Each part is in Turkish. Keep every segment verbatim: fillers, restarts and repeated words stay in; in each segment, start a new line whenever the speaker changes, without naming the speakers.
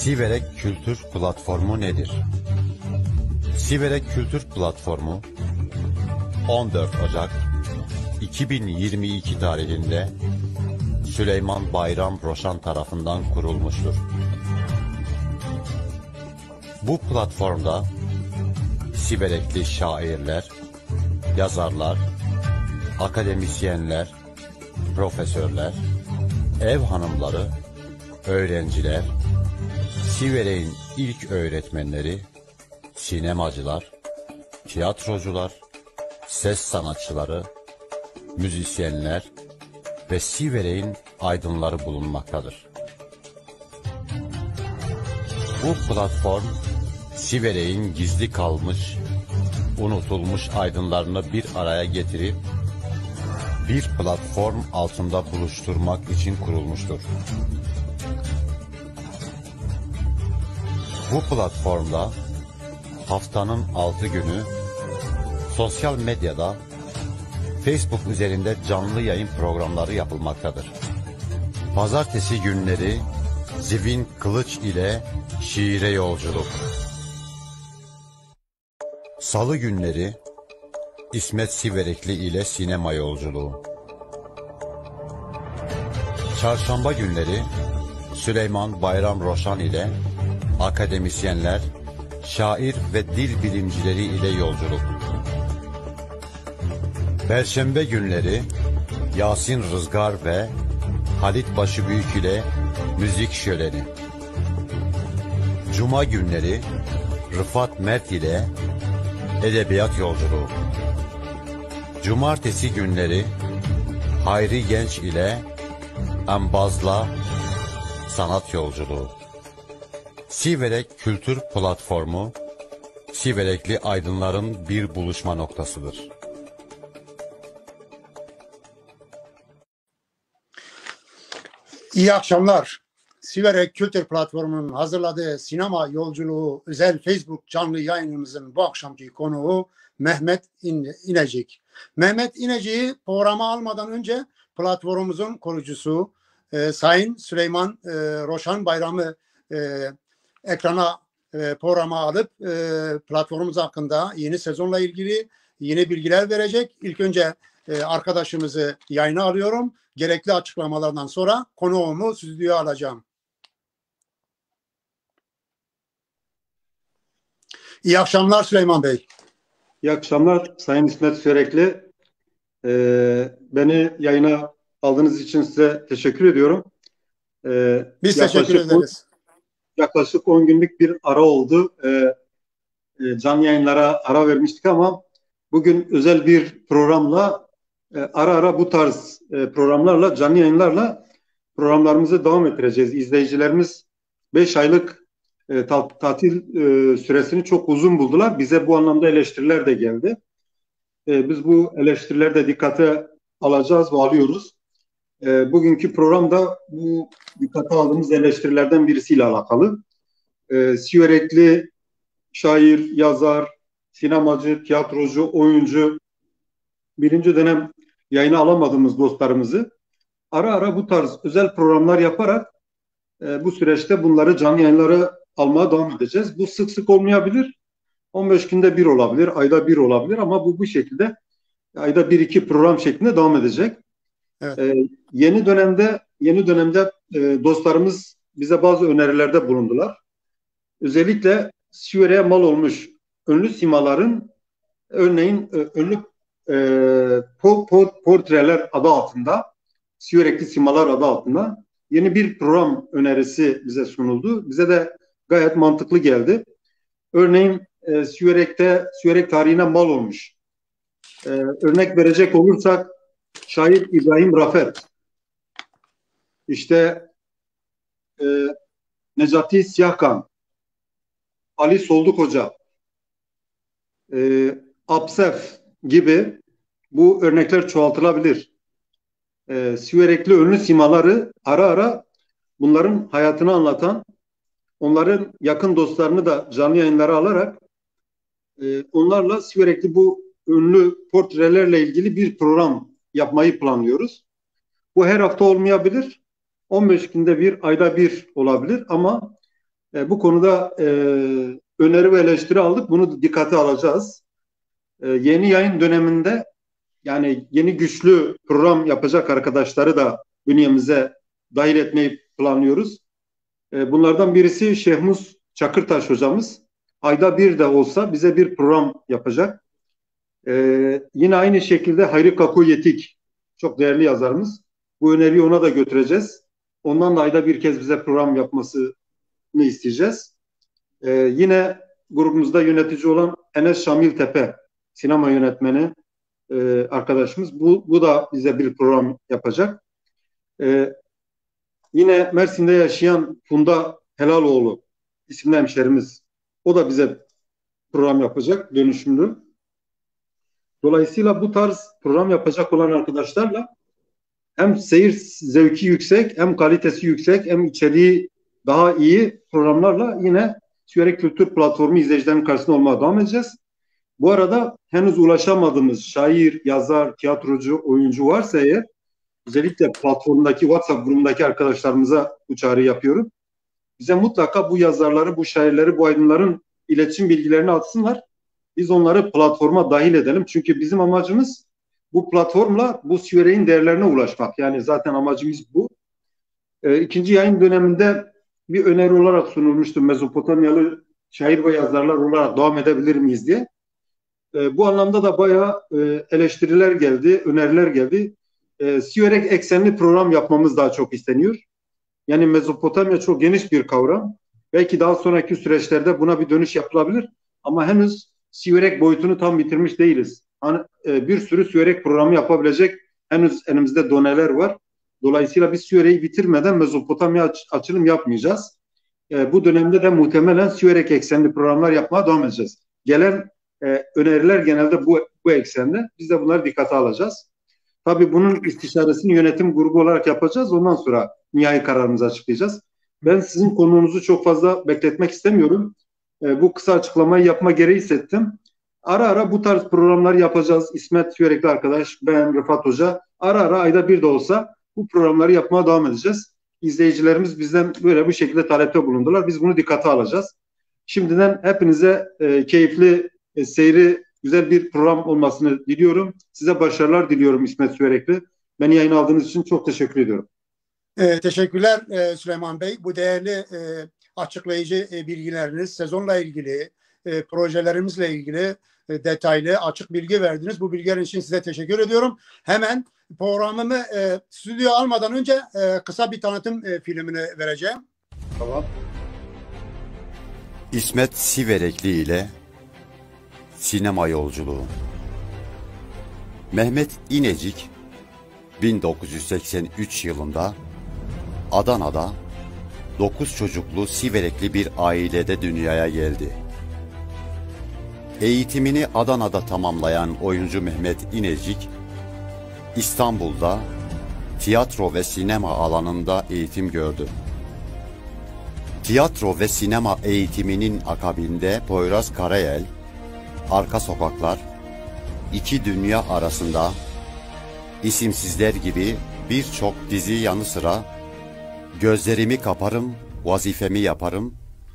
Siverek Kültür Platformu nedir? Siverek Kültür Platformu on dört Ocak iki bin yirmi iki tarihinde Süleyman Bayram Roşan tarafından kurulmuştur. Bu platformda Siverekli şairler, yazarlar, akademisyenler, profesörler, ev hanımları, öğrenciler, Siverek'in ilk öğretmenleri, sinemacılar, tiyatrocular, ses sanatçıları, müzisyenler ve Siverek'in aydınları bulunmaktadır. Bu platform, Siverek'in gizli kalmış, unutulmuş aydınlarını bir araya getirip, bir platform altında buluşturmak için kurulmuştur. Bu platformda haftanın altı günü sosyal medyada, Facebook üzerinde canlı yayın programları yapılmaktadır. Pazartesi günleri Zivin Kılıç ile şiire yolculuk. Salı günleri İsmet Siverekli ile sinema yolculuğu. Çarşamba günleri Süleyman Bayram Roşan ile akademisyenler, şair ve dil bilimcileri ile yolculuk. Perşembe günleri Yasin Rızgar ve Halit Başıbüyük ile müzik şöleni. Cuma günleri Rıfat Mert ile edebiyat yolculuğu. Cumartesi günleri Hayri Genç ile Embazla sanat yolculuğu. Siverek Kültür Platformu, Siverekli aydınların bir buluşma noktasıdır.
İyi akşamlar. Siverek Kültür Platformu'nun hazırladığı sinema yolculuğu özel Facebook canlı yayınımızın bu akşamki konuğu Mehmet İnecik. Mehmet İnecik'i programa almadan önce platformumuzun kurucusu e, Sayın Süleyman e, Roşan Bayram'ı e, ekrana e, programa alıp e, platformumuz hakkında yeni sezonla ilgili yeni bilgiler verecek. İlk önce e, arkadaşımızı yayına alıyorum. Gerekli açıklamalardan sonra konuğumu stüdyoya alacağım. İyi akşamlar Süleyman Bey.
İyi akşamlar Sayın İsmet Sürekli. Ee, beni yayına aldığınız için size teşekkür ediyorum.
Ee, Biz teşekkür ederiz.
Yaklaşık on günlük bir ara oldu. Ee, e, canlı yayınlara ara vermiştik ama bugün özel bir programla e, ara ara bu tarz e, programlarla, canlı yayınlarla programlarımızı devam ettireceğiz. İzleyicilerimiz beş aylık E, tatil e, süresini çok uzun buldular. Bize bu anlamda eleştiriler de geldi. E, biz bu eleştirileri de dikkate alacağız ve alıyoruz. E, bugünkü programda bu dikkate aldığımız eleştirilerden birisiyle alakalı. E, Siverekli şair, yazar, sinemacı, tiyatrocu, oyuncu, birinci dönem yayına alamadığımız dostlarımızı ara ara bu tarz özel programlar yaparak e, bu süreçte bunları canlı yayınlara almaya devam edeceğiz. Bu sık sık olmayabilir. on beş günde bir olabilir, ayda bir olabilir ama bu bu şekilde ayda bir iki program şeklinde devam edecek.
Evet.
Ee, yeni dönemde yeni dönemde e, dostlarımız bize bazı önerilerde bulundular. Özellikle Siverek'e mal olmuş ünlü simaların örneğin e, ünlü e, po, po, portreler adı altında, Siverekli simalar adı altında yeni bir program önerisi bize sunuldu. Bize de gayet mantıklı geldi. Örneğin e, Siverek'te, Siverek tarihine mal olmuş. E, örnek verecek olursak şair İbrahim Rafet, işte e, Necati Siyahkan, Ali Solduk Hoca, e, Apsef gibi bu örnekler çoğaltılabilir. E, Siverekli ünlü simaları ara ara bunların hayatını anlatan, onların yakın dostlarını da canlı yayınlara alarak e, onlarla Siverekli bu ünlü portrelerle ilgili bir program yapmayı planlıyoruz. Bu her hafta olmayabilir. on beş günde bir, ayda bir olabilir ama E, bu konuda e, öneri ve eleştiri aldık. Bunu dikkate alacağız. E, yeni yayın döneminde yani yeni güçlü program yapacak arkadaşları da bünyemize dahil etmeyi planlıyoruz. E, bunlardan birisi Şehmus Çakırtaş hocamız. Ayda bir de olsa bize bir program yapacak. E, yine aynı şekilde Hayri Kaku Yetik, çok değerli yazarımız. Bu öneriyi ona da götüreceğiz. Ondan da ayda bir kez bize program yapmasını isteyeceğiz. E, yine grubumuzda yönetici olan Enes Şamil Tepe, sinema yönetmeni e, arkadaşımız. Bu, bu da bize bir program yapacak. E, Yine Mersin'de yaşayan Funda Helaloğlu isimli hemşerimiz. O da bize program yapacak, dönüşümlü. Dolayısıyla bu tarz program yapacak olan arkadaşlarla hem seyir zevki yüksek, hem kalitesi yüksek, hem içeriği daha iyi programlarla yine Sürekli Kültür Platformu izleyicilerin karşısında olmaya devam edeceğiz. Bu arada henüz ulaşamadığımız şair, yazar, tiyatrocu, oyuncu varsa eğer, özellikle platformdaki WhatsApp grubundaki arkadaşlarımıza bu çağrı yapıyorum. Bize mutlaka bu yazarları, bu şairleri, bu aydınların iletişim bilgilerini atsınlar. Biz onları platforma dahil edelim. Çünkü bizim amacımız bu platformla bu süreyin değerlerine ulaşmak. Yani zaten amacımız bu. Ee, ikinci yayın döneminde bir öneri olarak sunulmuştu. Mezopotamyalı şair ve yazarlar olarak devam edebilir miyiz diye. Ee, bu anlamda da bayağı e, eleştiriler geldi, öneriler geldi. E, Siverek eksenli program yapmamız daha çok isteniyor. Yani Mezopotamya çok geniş bir kavram. Belki daha sonraki süreçlerde buna bir dönüş yapılabilir. Ama henüz Siverek boyutunu tam bitirmiş değiliz. Hani, e, bir sürü Siverek programı yapabilecek henüz elimizde doneler var. Dolayısıyla biz Siverek'i bitirmeden Mezopotamya aç, açılım yapmayacağız. E, bu dönemde de muhtemelen Siverek eksenli programlar yapmaya devam edeceğiz. Gelen e, öneriler genelde bu, bu eksende. Biz de bunları dikkate alacağız. Tabii bunun istişaresini yönetim grubu olarak yapacağız. Ondan sonra nihai kararımızı açıklayacağız. Ben sizin konuğunuzu çok fazla bekletmek istemiyorum. E, bu kısa açıklamayı yapma gereği hissettim. Ara ara bu tarz programlar yapacağız. İsmet Sürekli arkadaş, ben, Rıfat Hoca. Ara ara ayda bir de olsa bu programları yapmaya devam edeceğiz. İzleyicilerimiz bizden böyle bu şekilde talepte bulundular. Biz bunu dikkate alacağız. Şimdiden hepinize e, keyifli e, seyri, güzel bir program olmasını diliyorum. Size başarılar diliyorum İsmet Sürekli. Beni yayın aldığınız için çok teşekkür ediyorum.
E, teşekkürler e, Süleyman Bey. Bu değerli e, açıklayıcı e, bilgileriniz, sezonla ilgili, e, projelerimizle ilgili e, detaylı, açık bilgi verdiniz. Bu bilgiler için size teşekkür ediyorum. Hemen programımı e, stüdyoya almadan önce e, kısa bir tanıtım e, filmini vereceğim.
Tamam.
İsmet Siverekli ile Sinema Yolculuğu. Mehmet İnecik bin dokuz yüz seksen üç yılında Adana'da dokuz çocuklu Siverekli bir ailede dünyaya geldi. Eğitimini Adana'da tamamlayan oyuncu Mehmet İnecik, İstanbul'da tiyatro ve sinema alanında eğitim gördü. Tiyatro ve sinema eğitiminin akabinde Poyraz Karayel, Arka Sokaklar, İki Dünya Arasında, İsimsizler gibi birçok dizi yanı sıra Gözlerimi Kaparım, Vazifemi Yaparım,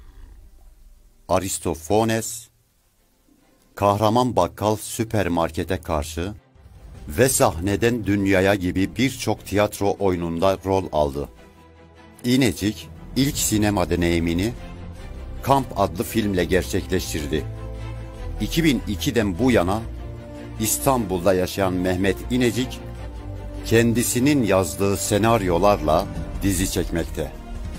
Aristofanes, Kahraman Bakkal Süpermarkete Karşı ve Sahneden Dünyaya gibi birçok tiyatro oyununda rol aldı. İnecik ilk sinema deneyimini Kamp adlı filmle gerçekleştirdi. iki bin ikiden bu yana İstanbul'da yaşayan Mehmet İnecik, kendisinin yazdığı senaryolarla dizi çekmekte.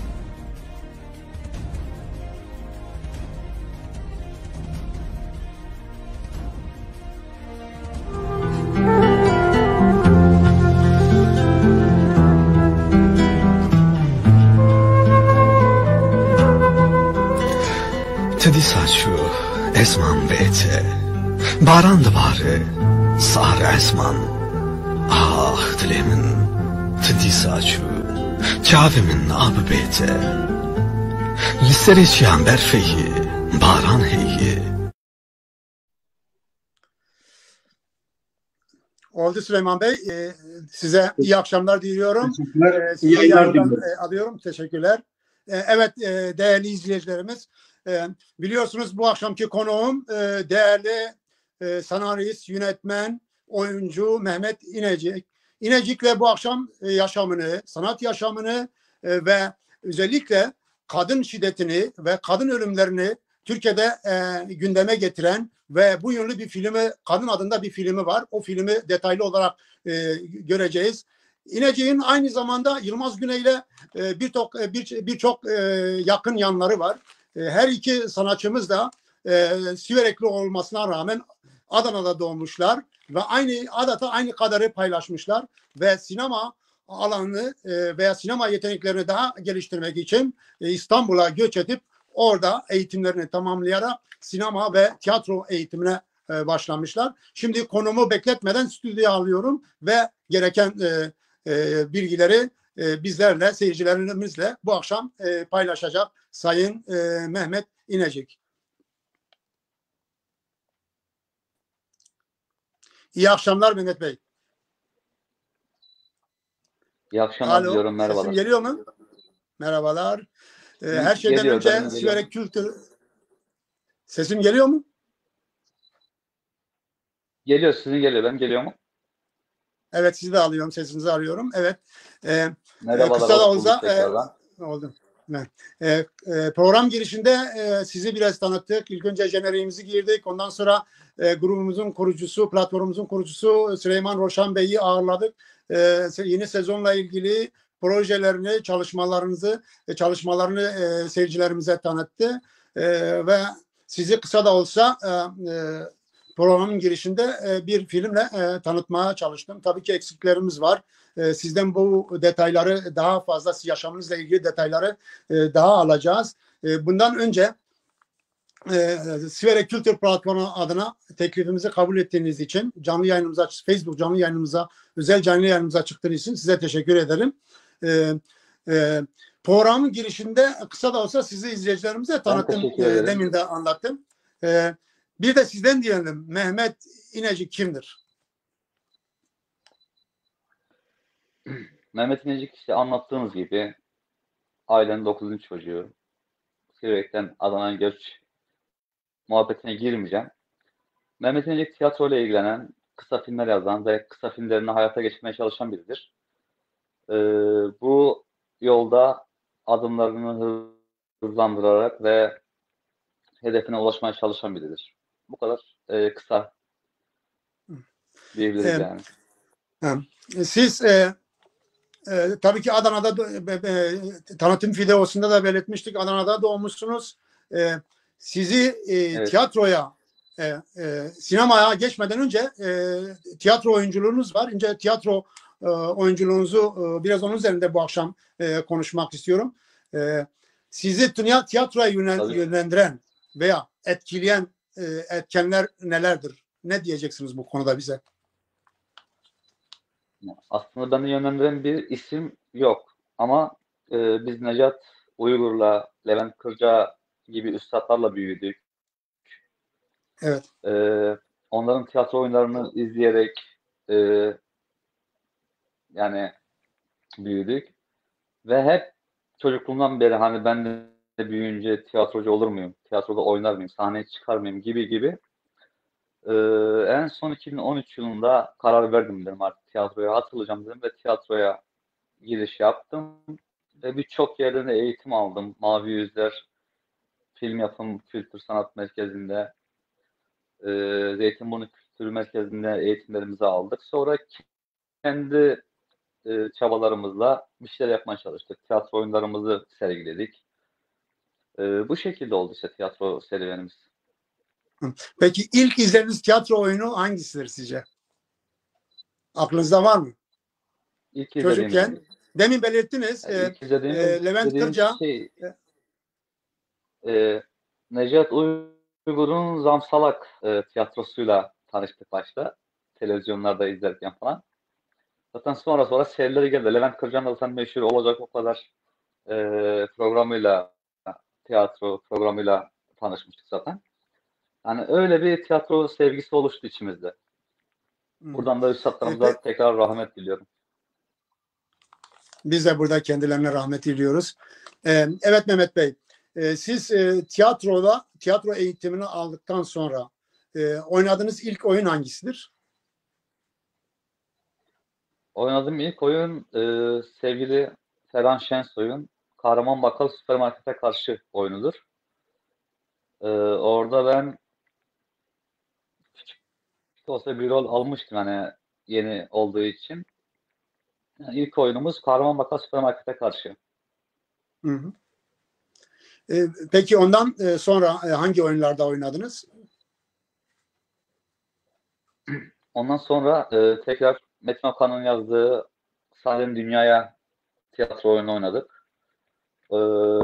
Tedisaçu Esman Beyte Baran Dıvarı Sar Esman Ah dilemin Tedisaçu Kavimin Abı Beyte Listereçyan Berfeyi Baran Heyi.
Oldu Süleyman Bey. Ee, size iyi akşamlar diliyorum.
Teşekkürler.
Ee,
İyi yayınlar
yayından,
diliyorum.
e, alıyorum. Teşekkürler. E, evet e, değerli izleyicilerimiz, e, biliyorsunuz bu akşamki konuğum e, değerli e, senarist, yönetmen, oyuncu Mehmet İnecik. İnecik'le bu akşam e, yaşamını, sanat yaşamını e, ve özellikle kadın şiddetini ve kadın ölümlerini Türkiye'de e, gündeme getiren ve bu yönlü bir filmi, Kadın adında bir filmi var. O filmi detaylı olarak e, göreceğiz. İnecik'in aynı zamanda Yılmaz Güney'le e, birçok bir, birçok e, yakın yanları var. E, her iki sanatçımız da e, Siverekli olmasına rağmen Adana'da doğmuşlar ve aynı adeta aynı kadarı paylaşmışlar ve sinema alanını e, veya sinema yeteneklerini daha geliştirmek için e, İstanbul'a göç edip orada eğitimlerini tamamlayarak sinema ve tiyatro eğitimine e, başlamışlar. Şimdi konumu bekletmeden stüdyoya alıyorum ve gereken e, e, bilgileri e, bizlerle, seyircilerimizle bu akşam e, paylaşacak Sayın e, Mehmet İnecik. İyi akşamlar Mehmet Bey.
İyi akşamlar
Alo,
diliyorum. Merhabalar.
sesim geliyor mu? Merhabalar. Ee, her şeyden
Geliyor,
önce
benim geliyor.
Siverek Kültür... Sesim geliyor mu?
Geliyor, sizin geliyor. Benim geliyor mu?
Evet, sizi de alıyorum, sesinizi alıyorum. Evet. Ee,
Merhabalar.
kısa da
hoş bulduk
olsa
tekrardan.
e, oldu. Evet. E, e, program girişinde e, sizi biraz tanıttık. İlk önce jeneriğimizi girdik. Ondan sonra e, grubumuzun kurucusu, platformumuzun kurucusu Süleyman Roşan Bey'i ağırladık. E, yeni sezonla ilgili projelerini, çalışmalarınızı, e, çalışmalarını e, seyircilerimize tanıttı. E, ve sizi kısa da olsa e, e, programın girişinde e, bir filmle e, tanıtmaya çalıştım. Tabii ki eksiklerimiz var. E, sizden bu detayları daha fazla, yaşamınızla ilgili detayları e, daha alacağız. E, bundan önce e, Siverek Kültür Platformu adına teklifimizi kabul ettiğiniz için, canlı yayınımıza, Facebook canlı yayınımıza, özel canlı yayınımıza çıktığınız için size teşekkür ederim. E, e, programın girişinde kısa da olsa sizi izleyicilerimize tanıttım. E, demin de anlattım. E, bir de sizden diyelim, Mehmet İnecik kimdir?
Mehmet İnecik işte anlattığınız gibi ailenin dokuzuncu çocuğu. Siverek'ten Adana'ya göç muhabbetine girmeyeceğim. Mehmet İnecik tiyatro ile ilgilenen, kısa filmler yazan ve kısa filmlerini hayata geçirmeye çalışan biridir. Ee, bu yolda adımlarını hızlandırarak ve hedefine ulaşmaya çalışan biridir. Bu kadar e, kısa diyebiliriz
Ee,
yani.
Siz e, e, tabii ki Adana'da e, e, tanıtım videosunda da belirtmiştik. Adana'da doğmuşsunuz. E, sizi e, evet. tiyatroya, e, e, sinemaya geçmeden önce e, tiyatro oyunculuğunuz var. İnce tiyatro e, oyunculuğunuzu e, biraz onun üzerinde bu akşam e, konuşmak istiyorum. E, sizi tiyatroya yönlen, yönlendiren veya etkileyen e, etkenler nelerdir? Ne diyeceksiniz bu konuda bize?
Aslında beni yönlendiren bir isim yok. Ama e, biz Necat Uygur'la, Levent Kırca gibi üstadlarla büyüdük.
Evet.
E, onların tiyatro oyunlarını izleyerek e, yani büyüdük. Ve hep çocukluğumdan beri hani ben de büyüyünce tiyatrocu olur muyum? Tiyatroda oynar mıyım? Sahneye çıkar mıyım? Gibi gibi. Ee, en son iki bin on üç yılında karar verdim dedim artık tiyatroya atılacağım dedim ve tiyatroya giriş yaptım. Ve birçok yerden de eğitim aldım. Mavi Yüzler Film Yapım Kültür Sanat Merkezi'nde, e, Zeytinburnu Kültür Merkezi'nde eğitimlerimizi aldık. Sonra kendi e, çabalarımızla bir şeyler yapmaya çalıştık. Tiyatro oyunlarımızı sergiledik. E, bu şekilde oldu işte tiyatro serüvenimiz.
Peki ilk izlediğiniz tiyatro oyunu hangisidir sizce? Aklınızda var mı?
İlk
Çocukken, demin belirttiniz,
yani
e,
ilk e,
Levent Kırca.
Şey, e, Necat Uygur'un Zamsalak e, tiyatrosuyla tanıştık başta. Televizyonlarda izlerken falan. Zaten sonra sonra serileri geldi. Levent Kırca'nın da zaten meşhur olacak o kadar e, programıyla, tiyatro programıyla tanışmıştık zaten. Yani öyle bir tiyatro sevgisi oluştu içimizde. Buradan da üstadlarımıza
Evet.
tekrar rahmet diliyorum.
Biz de burada kendilerine rahmet diliyoruz. Ee, evet Mehmet Bey, e, siz e, tiyatroda tiyatro eğitimini aldıktan sonra e, oynadığınız ilk oyun hangisidir?
Oynadığım ilk oyun e, sevgili Ferhan Şensoy'un Kahraman Bakkal Süpermarket'e karşı oyunudur. E, orada ben küçük de olsa bir rol almıştım hani yeni olduğu için. Yani ilk oyunumuz Kahraman Bakkal Süpermarket'e karşı.
Hı hı. E, peki ondan e, sonra e, hangi oyunlarda oynadınız?
Ondan sonra e, tekrar Metin Okan'ın yazdığı Salim Dünya'ya tiyatro oyunu oynadık. E,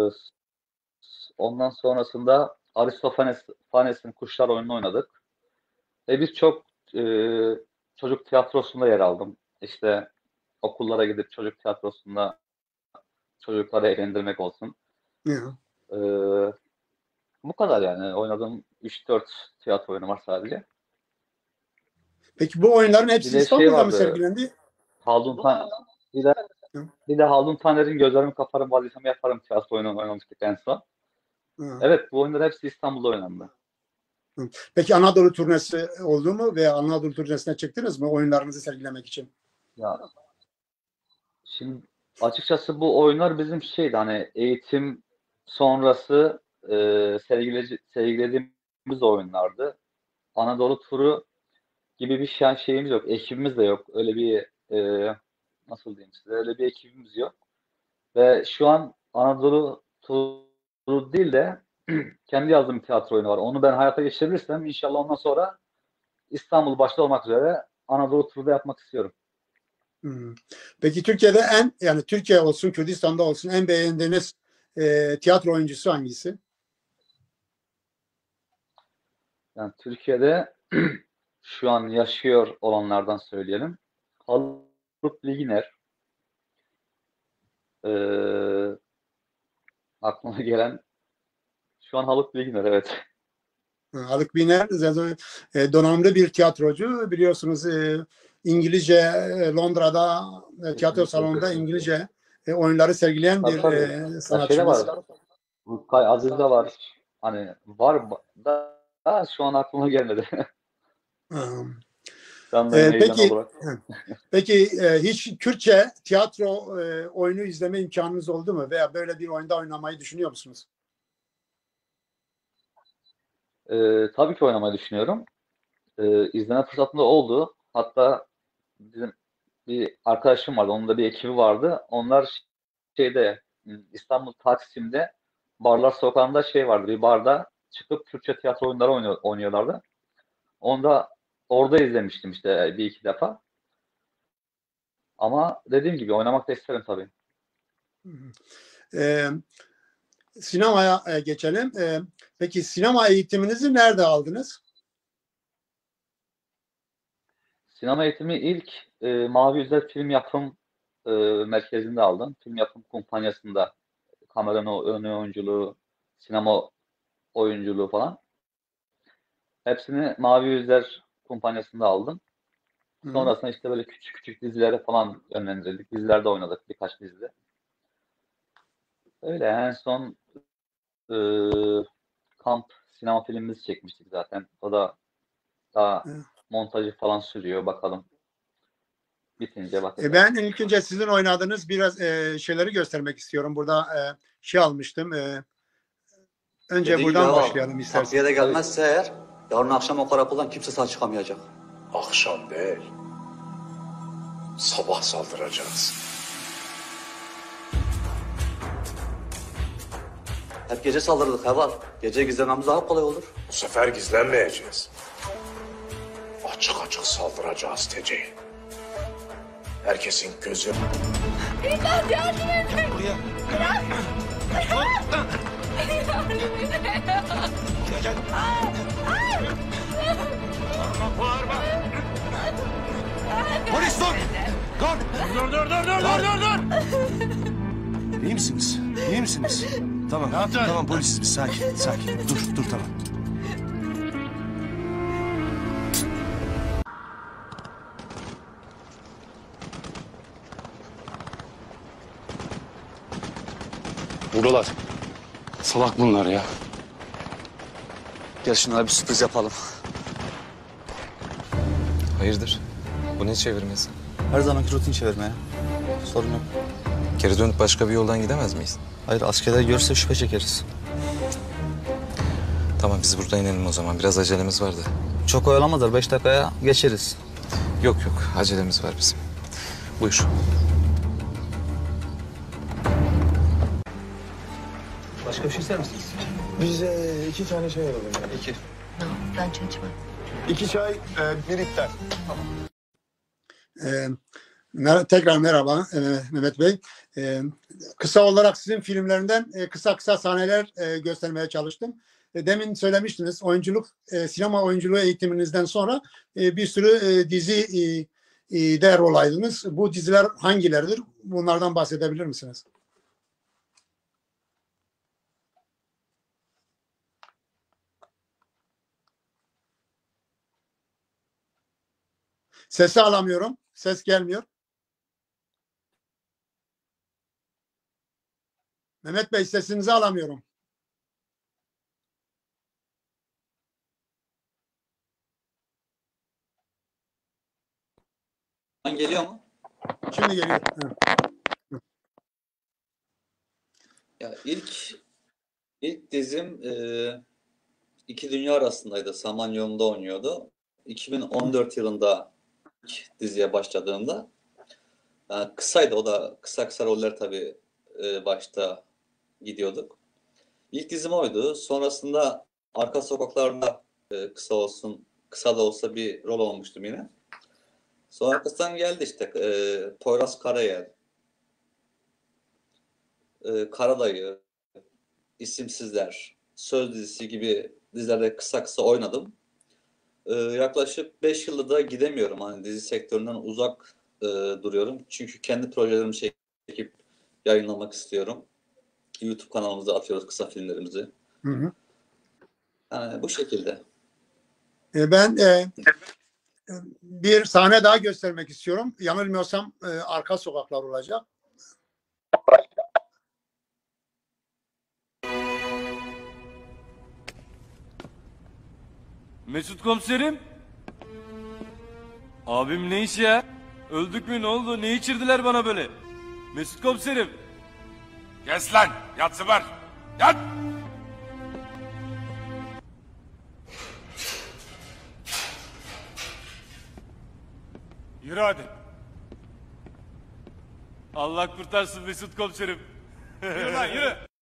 ondan sonrasında Aristofanes'in Kuşlar oyununu oynadık. Ve birçok e, çocuk tiyatrosunda yer aldım. İşte okullara gidip çocuk tiyatrosunda çocukları eğlendirmek olsun.
Hı hı.
E, bu kadar yani. Oynadığım üç dört tiyatro oyunu var sadece.
Peki bu oyunların
Bir
hepsi
de şey
İstanbul'da mı
vardı.
sergilendi?
Haldun Tan bir de bir de Haldun Taner'in Gözlerimi Kaparım Vazifemi Yaparım tiyatro oyunu oynamıştık en son.
Hı.
Evet, bu oyunlar hepsi İstanbul'da oynandı.
Peki Anadolu turnesi oldu mu veya Anadolu turnesine çıktınız mı oyunlarınızı sergilemek için?
Ya şimdi açıkçası bu oyunlar bizim şeydi hani eğitim sonrası e, sergileci, sergilediğimiz oyunlardı. Anadolu turu gibi bir şey, şeyimiz yok. Ekibimiz de yok. Öyle bir e, nasıl diyeyim size öyle bir ekibimiz yok. Ve şu an Anadolu turu değil de kendi yazdığım bir tiyatro oyunu var. Onu ben hayata geçirebilirsem inşallah ondan sonra İstanbul başta olmak üzere Anadolu turu da yapmak istiyorum.
Hmm. Peki Türkiye'de en yani Türkiye olsun Kürdistan'da olsun en beğendiğiniz e, tiyatro oyuncusu hangisi?
Yani Türkiye'de şu an yaşıyor olanlardan söyleyelim. Haluk Bilginer. Ee, aklıma gelen şu an Haluk Bilginer evet.
Haluk Biner e, donanımlı bir tiyatrocu. Biliyorsunuz e, İngilizce e, Londra'da e, tiyatro salonunda İngilizce e, oyunları sergileyen
Tabii
bir
tabii.
e,
Ya şey de
sanatçımız.
var. Rutkay Aziz de var. Hani var da, da şu an aklıma gelmedi.
Hmm.
Ben de
E,
heyecan
peki
olarak.
peki e, hiç Kürtçe tiyatro e, oyunu izleme imkanınız oldu mu? Veya böyle bir oyunda oynamayı düşünüyor musunuz?
Ee, tabii ki oynamayı düşünüyorum. Ee, izleme fırsatım da oldu. Hatta bizim bir arkadaşım vardı. Onun da bir ekibi vardı. Onlar şeyde İstanbul Taksim'de Barlar Sokağı'nda şey vardı. Bir barda çıkıp Türkçe tiyatro oyunları oynuyor, oynuyorlardı. Onda orada izlemiştim işte bir iki defa. Ama dediğim gibi oynamak da isterim tabii.
E, sinemaya e, geçelim. E, peki sinema eğitiminizi nerede aldınız?
Sinema eğitimi ilk e, Mavi Yüzler Film Yapım e, Merkezi'nde aldım. Film Yapım Kumpanyası'nda kamera ön oyunculuğu, sinema oyunculuğu falan. Hepsini Mavi Yüzler Kumpanyası'nda aldım.
Hı.
Sonrasında işte böyle küçük küçük dizilere falan yönlendirildik. Dizilerde oynadık birkaç dizide. Öyle en son e, kamp sinema filmimizi çekmiştik zaten. O da daha
Hı.
montajı falan sürüyor. Bakalım. Bitince bakacağız.
E ben ilk önce sizin oynadığınız biraz e, şeyleri göstermek istiyorum. Burada e, şey almıştım. E, önce
Dediğin
buradan
gibi
başlayalım
abi,
isterseniz.
takviye de gelmezse eğer yarın akşam o karakoldan kimse sağ çıkamayacak.
Akşam değil. Sabah saldıracağız.
Hep gece saldırdık Heval. Gece gizlememiz daha kolay olur.
Bu sefer gizlenmeyeceğiz. Açık açık saldıracağız Teci. Herkesin gözü...
İmdat yardım edin. Buraya. Bırak. Yardım edin.
Gel gel. Bağırma. Polis dur. Dur. Dur dur dur dur dur dur dur.
İyi misiniz? İyi misiniz? Tamam. Tamam polisiz biz sakin sakin. Dur dur tamam. Buradalar. Salak bunlar ya.
Gel şunlara bir sürpriz yapalım.
Hayırdır? Bu ne çevirmesi?
Her zamanki rutin çevirme ya. Sorun yok.
Geri dönüp başka bir yoldan gidemez miyiz?
Hayır, askerler görürse şüphe çekeriz.
Tamam, biz burada inelim o zaman. Biraz acelemiz vardı.
Çok oyalamazlar. Beş dakikaya geçeriz.
Yok yok, acelemiz var bizim. Buyur.
Başka bir şey ister misiniz?
Bize iki tane çay alalım.
İki.
Ben çay içmem.
İki çay, e, bir iptal.
Ee, mer- tekrar merhaba e, Mehmet Bey. Ee, kısa olarak sizin filmlerinden e, kısa kısa sahneler e, göstermeye çalıştım. E, demin söylemiştiniz, oyunculuk, e, sinema oyunculuğu eğitiminizden sonra e, bir sürü e, dizi e, e, de rol aldınız. Bu diziler hangileridir? Bunlardan bahsedebilir misiniz? Sesi alamıyorum. Ses gelmiyor. Mehmet Bey, sesinizi alamıyorum.
Geliyor mu?
Şimdi geliyor. Evet.
Ya ilk ilk dizim e, iki dünya arasındaydı. Samanyolu'nda oynuyordu. iki bin on dört yılında ilk diziye başladığımda yani kısaydı, o da kısa kısa roller tabii e, başta gidiyorduk. İlk dizim oydu. Sonrasında Arka Sokaklar'da e, kısa olsun, kısa da olsa bir rol olmuştum yine. Sonra arkasından geldi işte e, Poyraz Karayel, e, Karadayı, İsimsizler, Söz dizisi gibi dizilerde kısa kısa oynadım. E, yaklaşık beş yılda da gidemiyorum. Hani dizi sektöründen uzak e, duruyorum. Çünkü kendi projelerimi çekip yayınlamak istiyorum. YouTube kanalımıza atıyoruz kısa filmlerimizi.
Hı hı.
Yani bu şekilde.
E, ben e, bir sahne daha göstermek istiyorum. Yanılmıyorsam e, Arka Sokaklar olacak.
Mesut komiserim. Abim ne iş ya? Öldük mü, ne oldu? Ne içirdiler bana böyle? Mesut komiserim.
Kes lan! Yat Sıvar! Yat!
Yürü hadi. Allah kurtarsın Mesut komiserim. Yürü lan yürü.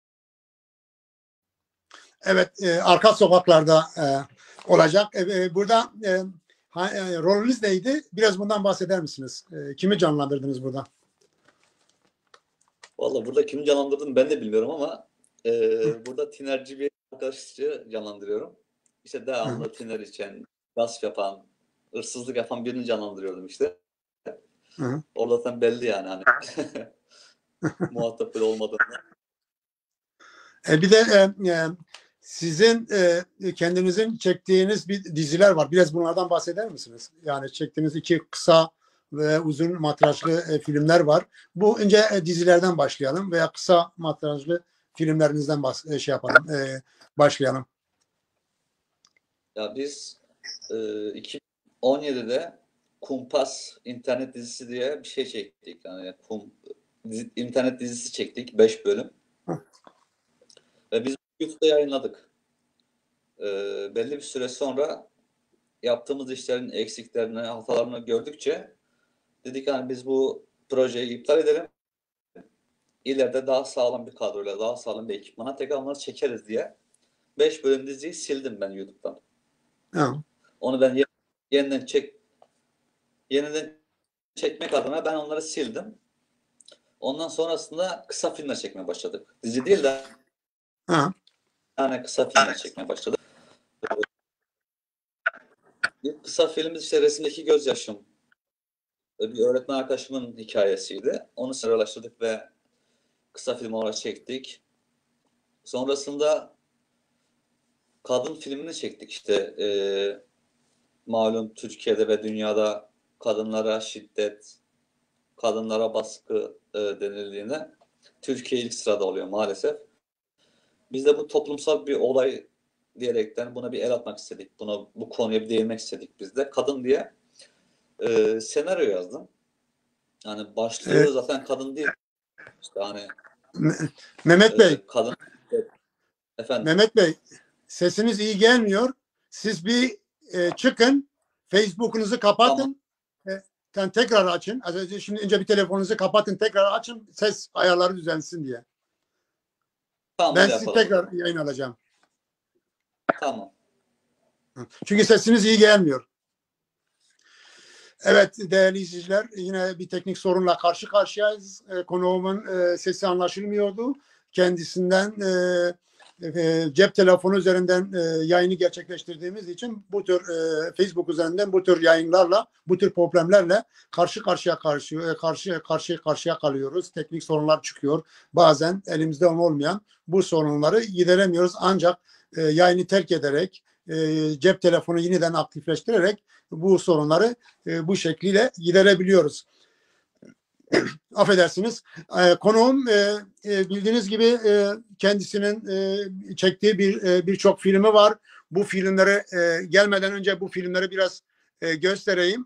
Evet, e, Arka Sokaklar'da e, olacak. E, e, burada e, ha, e, rolünüz neydi? Biraz bundan bahseder misiniz? E, kimi canlandırdınız burada?
Vallahi burada kimi canlandırdım ben de bilmiyorum ama e, burada tinerci bir arkadaşı canlandırıyorum. İşte devamlı tiner içen, gasp yapan, hırsızlık yapan birini canlandırıyordum işte.
Hı hı.
Orada zaten belli yani hani muhatap bile olmadığında.
E, bir de e, e, sizin e, kendinizin çektiğiniz bir diziler var. Biraz bunlardan bahseder misiniz? Yani çektiğiniz iki kısa ve uzun metrajlı e, filmler var. Bu önce e, dizilerden başlayalım veya kısa metrajlı filmlerinizden bahs- e, şey yapalım, e, başlayalım.
Ya biz e, iki bin on yedide Kumpas internet dizisi diye bir şey çektik. Yani kum, dizi, internet dizisi çektik. beş bölüm.
Hı.
Ve biz YouTube'da yayınladık. E, belli bir süre sonra yaptığımız işlerin eksiklerini, hatalarını gördükçe dedik hani biz bu projeyi iptal edelim. İleride daha sağlam bir kadroyla, daha sağlam bir ekipmana tekrar onları çekeriz diye beş bölüm diziyi sildim ben YouTube'dan.
Hı.
Onu ben yeniden çek yeniden çekmek adına ben onları sildim. Ondan sonrasında kısa filmler çekmeye başladık. Dizi değil de
Hı.
yani kısa filmler çekmeye başladık. Bir kısa filmimiz işte Resimdeki Gözyaşım. Bir öğretmen arkadaşımın hikayesiydi. Onu senaryolaştırdık ve kısa film olarak çektik. Sonrasında kadın filmini çektik işte. E, malum Türkiye'de ve dünyada kadınlara şiddet, kadınlara baskı e, denildiğine Türkiye ilk sırada oluyor maalesef. Biz de bu toplumsal bir olay diyerekten buna bir el atmak istedik. Buna, bu konuya bir değinmek istedik biz de. Kadın diye e, senaryo yazdım. Yani başlığı
Evet.
zaten kadın değil. İşte hani
Mehmet
e,
Bey,
kadın efendim.
Mehmet Bey, sesiniz iyi gelmiyor. Siz bir e, çıkın, Facebook'unuzu kapatın. Tamam. E, tekrar açın. Şimdi önce bir telefonunuzu kapatın, tekrar açın. Ses ayarları düzensin diye.
Tamam,
ben sizi tekrar yayın alacağım.
Tamam.
Çünkü sesiniz iyi gelmiyor. Evet değerli izleyiciler, yine bir teknik sorunla karşı karşıyayız. E, konuğumun e, sesi anlaşılmıyordu. Kendisinden e, e, cep telefonu üzerinden e, yayını gerçekleştirdiğimiz için bu tür e, Facebook üzerinden bu tür yayınlarla, bu tür problemlerle karşı karşıya karşı e, karşı karşı karşıya kalıyoruz. Teknik sorunlar çıkıyor. Bazen elimizde olmayan bu sorunları gideremiyoruz. Ancak e, yayını terk ederek, e, cep telefonu yeniden aktifleştirerek bu sorunları e, bu şekliyle giderebiliyoruz. Affedersiniz. E, konuğum e, e, bildiğiniz gibi e, kendisinin e, çektiği bir e, birçok filmi var. Bu filmlere e, gelmeden önce bu filmleri biraz e, göstereyim.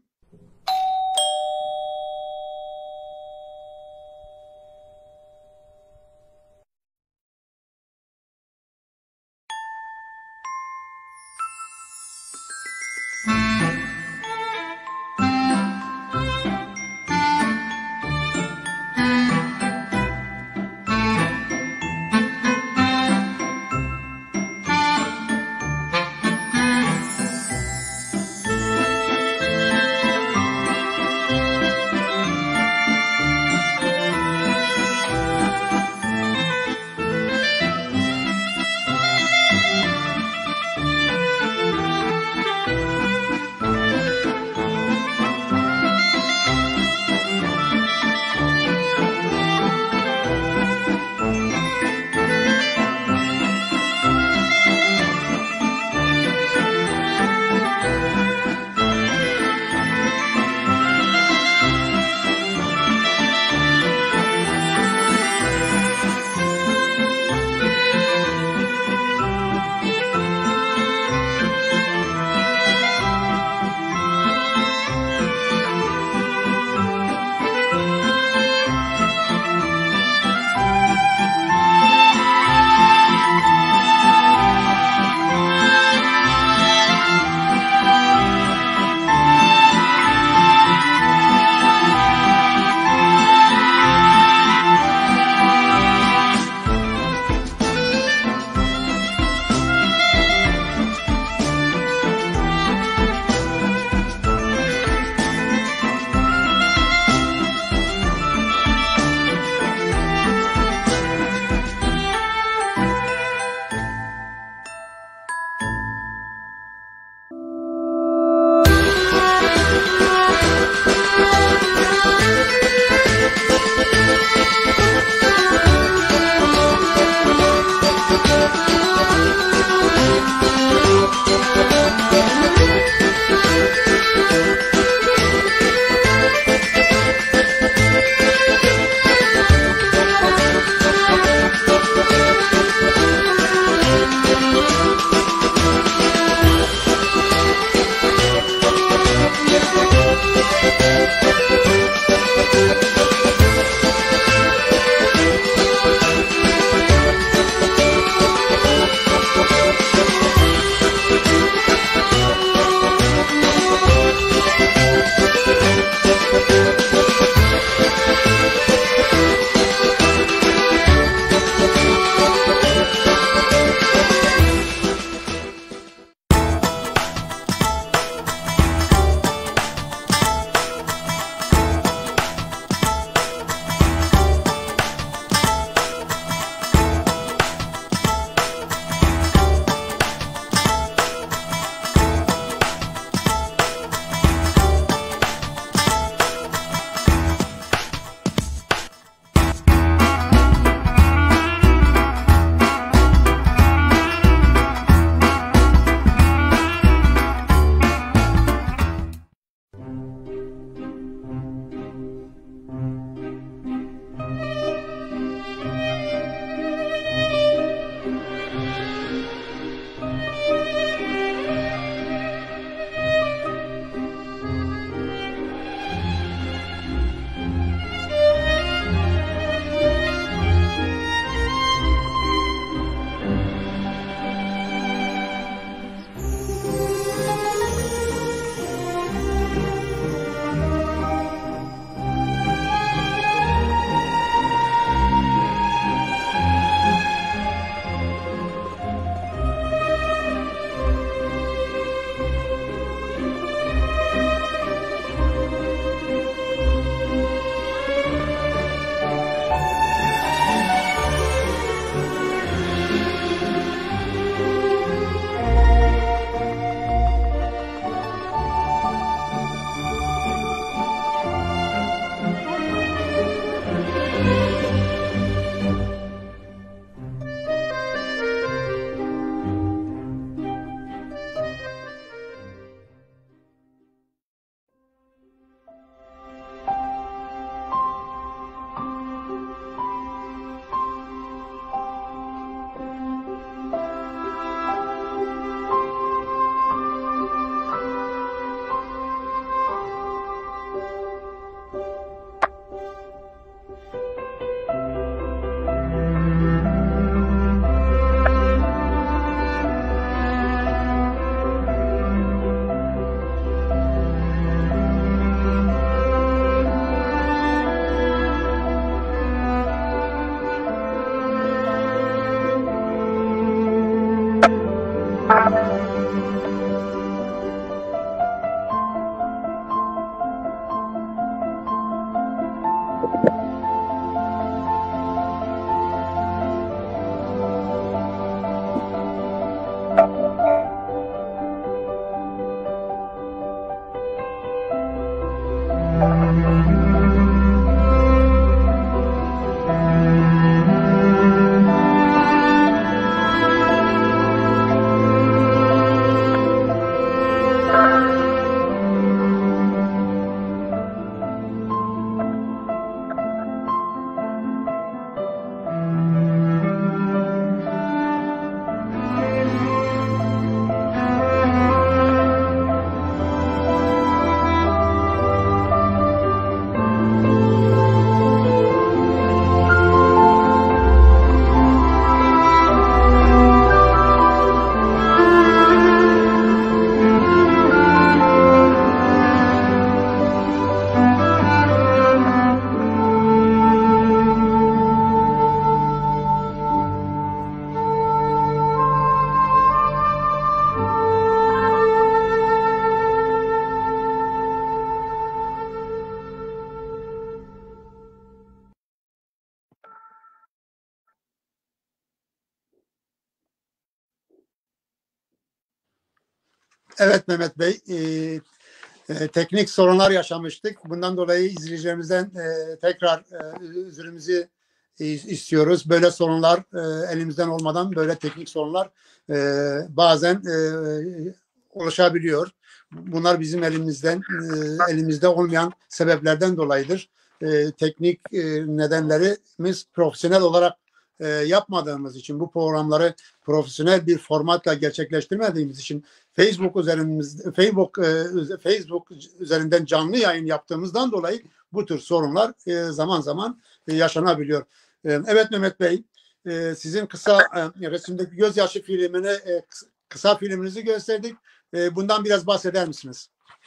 Evet Mehmet Bey, e, e, teknik sorunlar yaşamıştık. Bundan dolayı izleyicilerimizden e, tekrar e, özürümüzü e, istiyoruz. Böyle sorunlar e, elimizden olmadan böyle teknik sorunlar e, bazen e, oluşabiliyor. Bunlar bizim elimizden e, elimizde olmayan sebeplerden dolayıdır. E, teknik e, nedenlerimiz profesyonel olarak e, yapmadığımız için, bu programları profesyonel bir formatla gerçekleştirmediğimiz için Facebook üzerinden Facebook e, Facebook üzerinden canlı yayın yaptığımızdan dolayı bu tür sorunlar e, zaman zaman e, yaşanabiliyor. E, evet Mehmet Bey, e, sizin kısa e, resimdeki gözyaşı filmini e, kısa filminizi gösterdik. E, bundan biraz bahseder misiniz?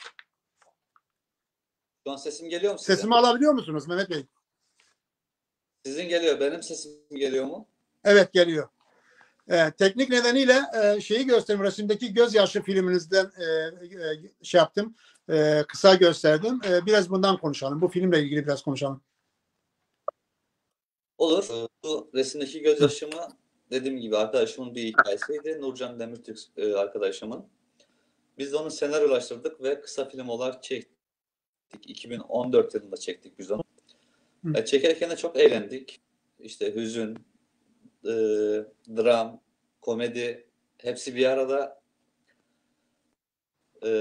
Şu an sesim geliyor mu size?
Sesimi alabiliyor musunuz Mehmet Bey?
Sizin geliyor. Benim sesim geliyor mu?
Evet geliyor. Ee, teknik nedeniyle e, şeyi göstereyim. Resimdeki gözyaşı filminizden e, e, şey yaptım. E, kısa gösterdim. E, biraz bundan konuşalım. Bu filmle ilgili biraz konuşalım.
Olur. Bu resimdeki gözyaşımı dediğim gibi arkadaşımın bir hikayesiydi. Nurcan Demirtürk e, arkadaşımın. Biz de onu senaryolaştırdık ve kısa film olarak çektik. iki bin on dört yılında çektik biz onu. E, çekerken de çok eğlendik. İşte hüzün, e, dram, komedi hepsi bir arada. E,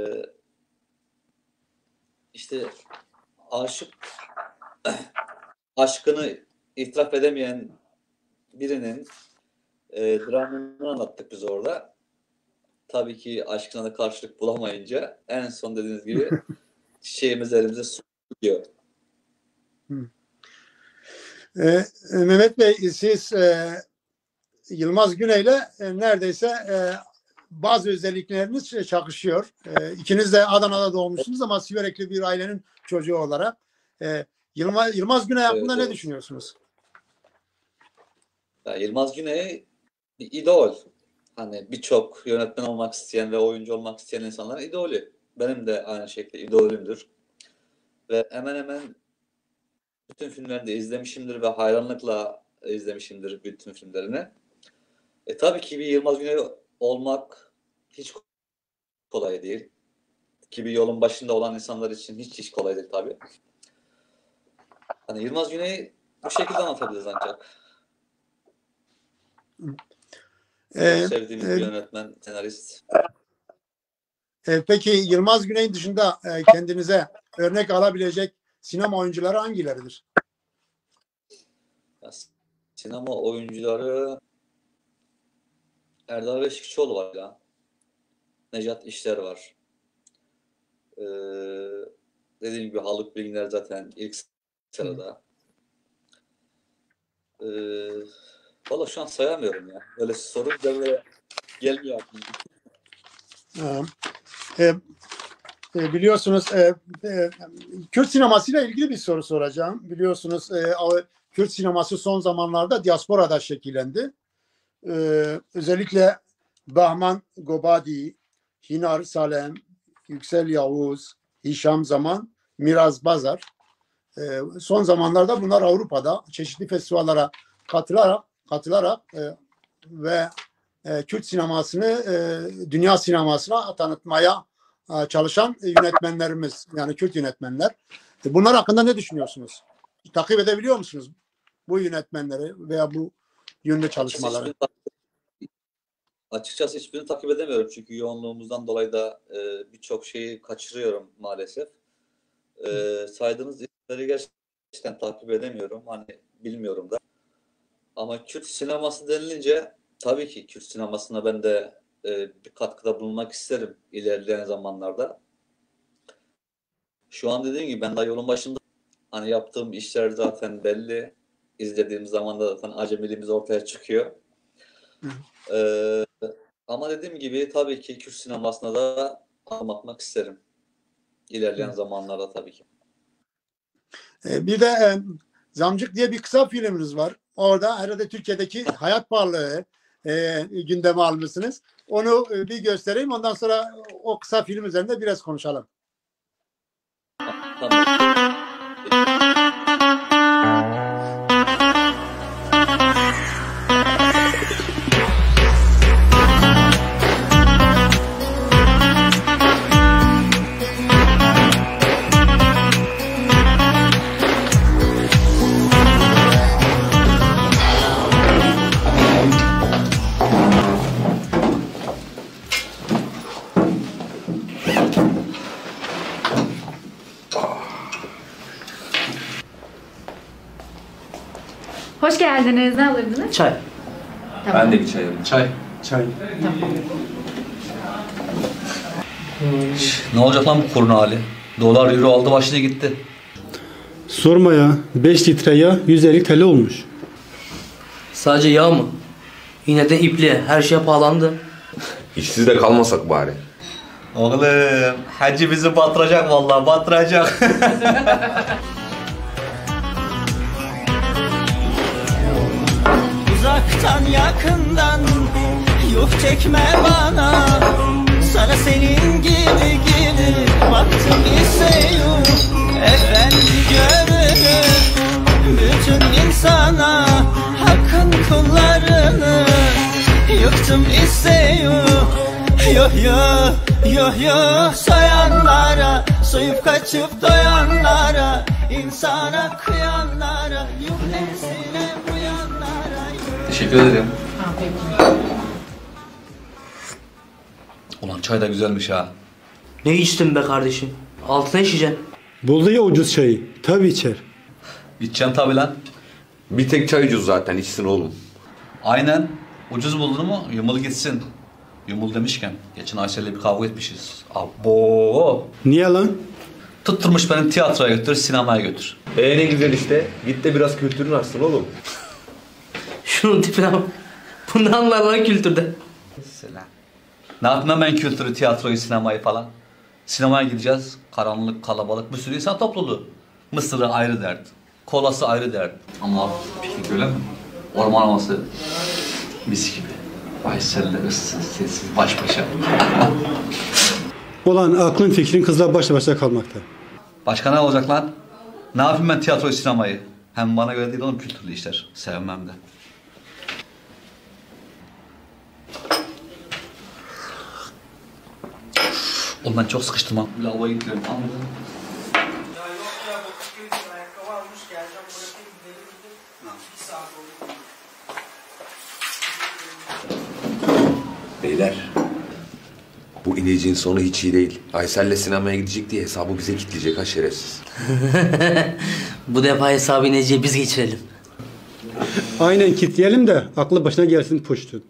işte aşık aşkını itiraf edemeyen birinin e, dramını anlattık biz orada. Tabii ki aşkına da karşılık bulamayınca en son dediğiniz gibi çiçeğimiz elimize su gidiyor.
Ee, Mehmet Bey, siz e, Yılmaz Güney'le e, neredeyse e, bazı özellikleriniz çakışıyor. E, ikiniz de Adana'da doğmuşsunuz ama Siverekli bir ailenin çocuğu olarak. E, Yılmaz, Yılmaz Güney hakkında evet, ne düşünüyorsunuz?
Ya, Yılmaz Güney bir idol. Hani birçok yönetmen olmak isteyen ve oyuncu olmak isteyen insanların idolü. Benim de aynı şekilde idolümdür. Ve hemen hemen bütün filmlerini de izlemişimdir ve hayranlıkla izlemişimdir bütün filmlerini. E, tabii ki bir Yılmaz Güney olmak hiç kolay değil. Ki bir yolun başında olan insanlar için hiç hiç kolay değil tabii. Hani Yılmaz Güney'i bu şekilde anlatabiliriz ancak. Ee, sevdiğimiz e, bir yönetmen, senarist.
E, peki Yılmaz Güney dışında e, kendinize örnek alabilecek sinema oyuncuları hangileridir?
Ya, sinema oyuncuları Erdal Beşikçioğlu var ya. Necat İşler var. Ee, dediğim gibi Haluk Bilginer zaten ilk sırada. Ee, Valla şu an sayamıyorum ya. Böyle sorunca böyle gelmiyor aklıma.
E, e, biliyorsunuz e, e, Kürt sinemasıyla ilgili bir soru soracağım. Biliyorsunuz e, Kürt sineması son zamanlarda diasporada şekillendi. E, özellikle Bahman Gobadi, Hinar Salem, Yüksel Yavuz, Hişam Zaman, Miraz Bazar. E, son zamanlarda bunlar Avrupa'da çeşitli festivallere katılarak katılarak e, ve e, Kürt sinemasını e, dünya sinemasına tanıtmaya e, çalışan yönetmenlerimiz, yani Kürt yönetmenler. E, bunlar hakkında ne düşünüyorsunuz? Takip edebiliyor musunuz bu yönetmenleri veya bu yönde çalışmaları?
Açıkçası hiçbirini takip edemiyorum çünkü yoğunluğumuzdan dolayı da e, birçok şeyi kaçırıyorum maalesef. E, saydığınız isimleri gerçekten takip edemiyorum. Hani bilmiyorum da. Ama Kürt sineması denilince tabii ki Kürt sinemasına ben de e, bir katkıda bulunmak isterim ilerleyen zamanlarda. Şu an dediğim gibi ben daha yolun başında. Hani yaptığım işler zaten belli. İzlediğim zaman da zaten acemiliğimiz ortaya çıkıyor. Ee, ama dediğim gibi tabii ki Kürt sinemasına da anlatmak isterim. İlerleyen Hı. zamanlarda tabii ki.
Ee, bir de e, Zamcık diye bir kısa filmimiz var. Orada herhalde Türkiye'deki hayat pahalılığı e, gündeme almışsınız. Onu e, bir göstereyim. Ondan sonra o kısa film üzerinde biraz konuşalım.
Tamam.
Hoş geldiniz. Ne alırdınız?
Çay.
Tamam.
Ben de bir çay alayım. Çay.
Çay.
Ne olacak lan bu kurun hali? Dolar euro aldı başına gitti.
Sorma ya. beş litre yağ yüz elli T L olmuş.
Sadece yağ mı? Yine de ipliğe. Her şey pahalandı.
İşsiz de kalmasak bari.
Oğlum hacı bizi batıracak vallahi batıracak.
Uzaktan yakından yuh çekme bana. Sana senin gibi gibi baktım ise yuh. Efendi görünür bütün insana, hakkın kullarını yıktım ise yuh. Yuh yuh yuh yuh soyanlara, soyup kaçıp doyanlara, insana kıyanlara, yuh nefsine uyanlara.
Teşekkür ederim. Ulan çay da güzelmiş ha.
Ne içtin be kardeşim? Altına işeceksin.
Buldu ya ucuz çayı. Tabii içer.
İçeceğim tabi lan.
Bir tek çay ucuz zaten, içsin oğlum.
Aynen. Ucuz buldun mu yumul gitsin. Yumul demişken geçen Aysel'le bir kavga etmişiz. Abo.
Niye lan?
Tutturmuş beni tiyatroya götür, sinemaya götür.
E ne güzel işte. Git de biraz kültürün artsın oğlum.
Şunun tipine bak. Bu ne anlar lan kültürde?
Selam. Ne yapayım ben kültürü, tiyatroyu, sinemayı falan? Sinemaya gideceğiz. Karanlık, kalabalık, bir sürü insan topluluğu. Mısırı ayrı dert. Kolası ayrı dert. Ama piknik öyle mi? Orman havası mis gibi. Aysel'le ıssız, sessiz, baş başa.
Olan aklın fikrin kızla baş başa kalmakta.
Başka ne olacak lan? Ne yapayım ben tiyatroyu, sinemayı? Hem bana göre değil oğlum kültürlü işler. Sevmem de. Oğlum ben çok sıkıştım ha. Lavaboya gidiyorum.
Beyler. Bu ineceğin sonu hiç iyi değil. Aysel'le sinemaya gidecek diye hesabı bize kitleyecek ha şerefsiz.
Bu defa hesabı ineceği biz geçirelim.
Aynen kitleyelim de aklı başına gelsin puştu.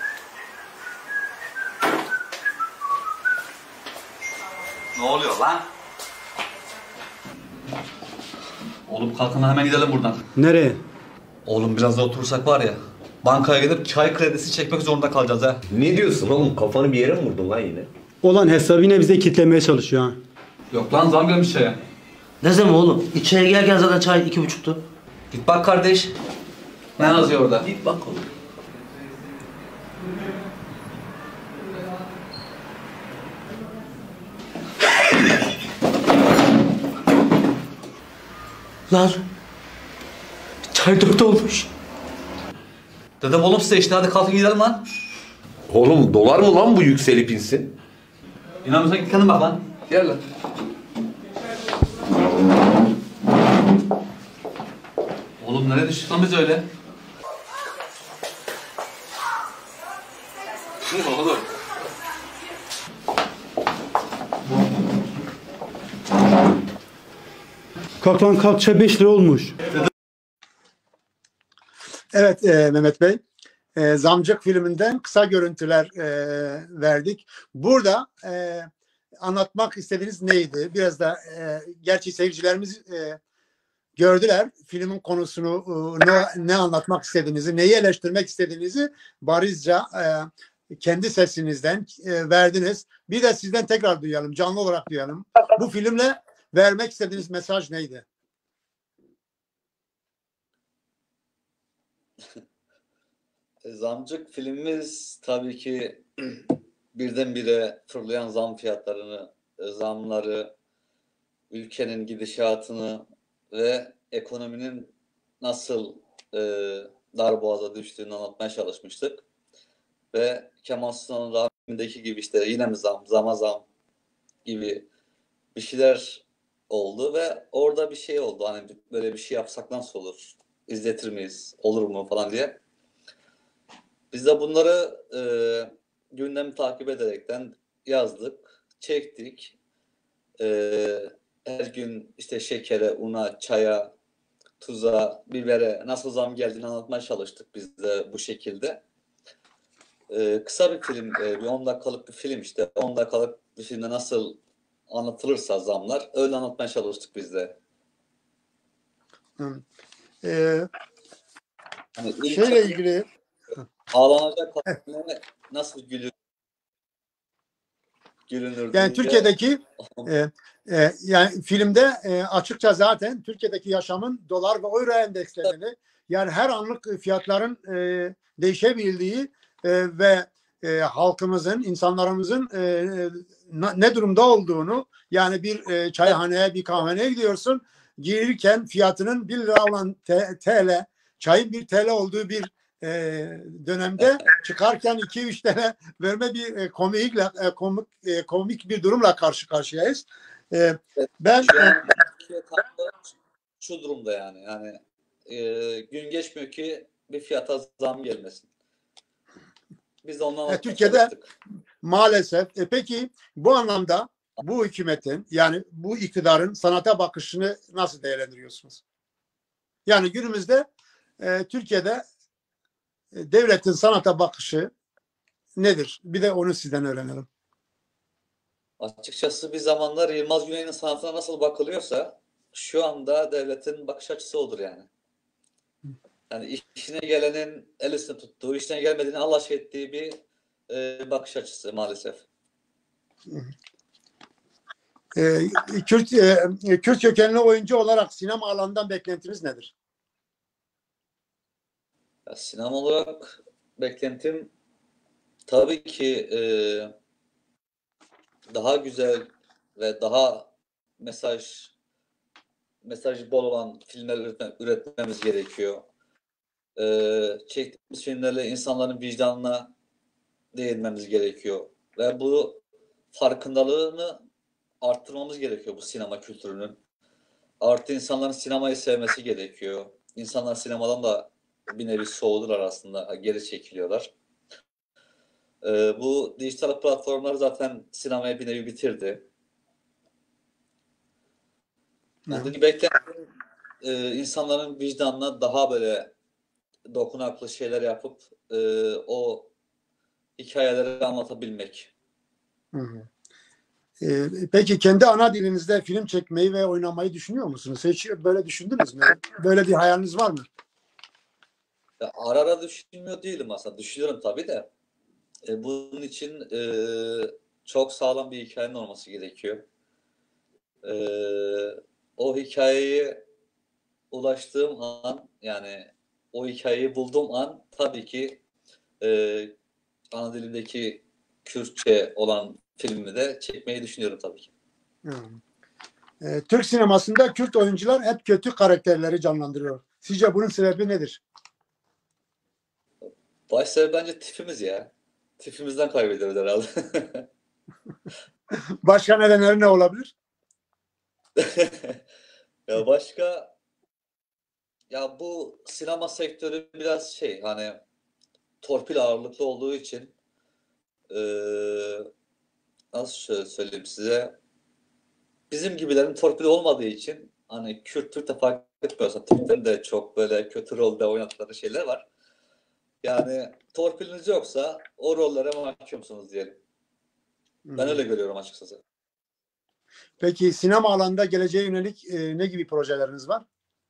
Ne oluyor lan? Oğlum kalkın hemen gidelim buradan.
Nereye?
Oğlum biraz da oturursak var ya, bankaya gidip çay kredisi çekmek zorunda kalacağız ha.
Ne diyorsun oğlum? Kafanı bir yere mi vurdun lan yine?
Olan hesabı yine bize kitlemeye çalışıyor ha.
Yok lan zam gelmiş çaya.
Ne zaman oğlum? İçeri gelirken zaten çay iki buçuktu.
Git bak kardeş. Ne yazıyor orada?
Git bak oğlum. Lan. Çay dört olmuş.
Dedim oğlum size işte hadi kalkın gidelim lan.
Oğlum dolar mı lan bu yükselip insin?
İnanmıyorsan git kendin bak lan.
Gel lan.
Oğlum nereye düştük lan biz öyle?
Ne oğlum?
Kalk lan kalk çay beş lira olmuş.
Evet e, Mehmet Bey. E, Zamcık filminden kısa görüntüler e, verdik. Burada e, anlatmak istediğiniz neydi? Biraz da e, gerçi seyircilerimiz e, gördüler filmin konusunu, e, ne, ne anlatmak istediğinizi, neyi eleştirmek istediğinizi barizca e, kendi sesinizden e, verdiniz. Bir de sizden tekrar duyalım, canlı olarak duyalım. Bu filmle vermek istediğiniz mesaj neydi?
Zamcık filmimiz tabii ki birdenbire fırlayan zam fiyatlarını, zamları, ülkenin gidişatını ve ekonominin nasıl e, darboğaza düştüğünü anlatmaya çalışmıştık. Ve Kemal Sunal'ın rahmindeki gibi işte yine mi zam, zama zam gibi bir şeyler oldu ve orada bir şey oldu. Hani böyle bir şey yapsak nasıl olur? İzletir miyiz? Olur mu falan diye. Biz de bunları e, gündemi takip ederekten yazdık, çektik. E, her gün işte şekere, una, çaya, tuza, bibere nasıl zam geldiğini anlatmaya çalıştık biz de bu şekilde. Ee, kısa bir film, e, bir on dakikalık bir film işte. on dakikalık bir filmde nasıl anlatılırsa zamlar, öyle anlatmaya çalıştık biz de.
Ee,
hani
şeyle ilgili
ağlanacak kadına nasıl gülür gülünür
yani
diye.
Türkiye'deki e, e, yani filmde e, açıkça zaten Türkiye'deki yaşamın dolar ve euro endekslerini, yani her anlık fiyatların e, değişebildiği e, ve e, halkımızın, insanlarımızın e, ne durumda olduğunu, yani bir e, çayhaneye, bir kahveneye gidiyorsun, girirken fiyatının bir lira olan T L, çayın bir T L olduğu bir e, dönemde çıkarken iki üç tane verme bir e, komikle e, komik e, komik bir durumla karşı karşıyayız. E, ben
şu, an, şu durumda yani yani e, gün geçmiyor ki bir fiyata zam gelmesin. Biz de ondan
e, Türkiye'de çalıştık. Maalesef. E, peki bu anlamda bu hükümetin, yani bu iktidarın sanata bakışını nasıl değerlendiriyorsunuz? Yani günümüzde e, Türkiye'de e, devletin sanata bakışı nedir? Bir de onu sizden öğrenelim.
Açıkçası bir zamanlar Yılmaz Güney'in sanatına nasıl bakılıyorsa şu anda devletin bakış açısı odur yani. Yani işine gelenin el üstüne tuttuğu, işine gelmediğini Allah aşk ettiği bir e, bakış açısı maalesef.
E, Kürt, e, Kürt kökenli oyuncu olarak sinema alanından beklentiniz nedir?
Ya, sinema olarak beklentim tabii ki e, daha güzel ve daha mesaj mesajı bol olan filmler üretme, üretmemiz gerekiyor. Ee, çektiğimiz filmlerle insanların vicdanına değinmemiz gerekiyor. Ve bu farkındalığını arttırmamız gerekiyor bu sinema kültürünün. Artı insanların sinemayı sevmesi gerekiyor. İnsanlar sinemadan da bir nevi soğudular aslında, geri çekiliyorlar. Ee, bu dijital platformlar zaten sinemayı bir nevi bitirdi. Yani beklentim e, insanların vicdanına daha böyle dokunaklı şeyler yapıp e, o hikayeleri anlatabilmek.
Hı hı. Ee, peki kendi ana dilinizde film çekmeyi ve oynamayı düşünüyor musunuz? Hiç böyle düşündünüz mü? Böyle bir hayaliniz var mı?
Ya, ara ara düşünmüyor değilim aslında. Düşünüyorum tabii de. E, bunun için e, çok sağlam bir hikayenin olması gerekiyor. E, o hikayeyi ulaştığım an, yani o hikayeyi bulduğum an tabii ki e, ana dilimdeki Kürtçe olan filmi de çekmeyi düşünüyorum tabii ki.
Hmm. Ee, Türk sinemasında Kürt oyuncular hep kötü karakterleri canlandırıyor. Sizce bunun sebebi nedir?
Baş sebebi bence tipimiz ya. Tipimizden kaybediyoruz herhalde.
Başka nedenleri ne olabilir?
Ya başka, ya bu sinema sektörü biraz şey, hani torpil ağırlıklı olduğu için e, nasıl söyleyeyim size, bizim gibilerin torpili olmadığı için hani Kürt Türk de fark etmiyorsa Türklerin de çok böyle kötü rolde oynadıkları şeyler var. Yani torpiliniz yoksa o rollere mahkumsunuz diyelim. Ben öyle görüyorum açıkçası.
Peki sinema alanında geleceğe yönelik e, ne gibi projeleriniz var?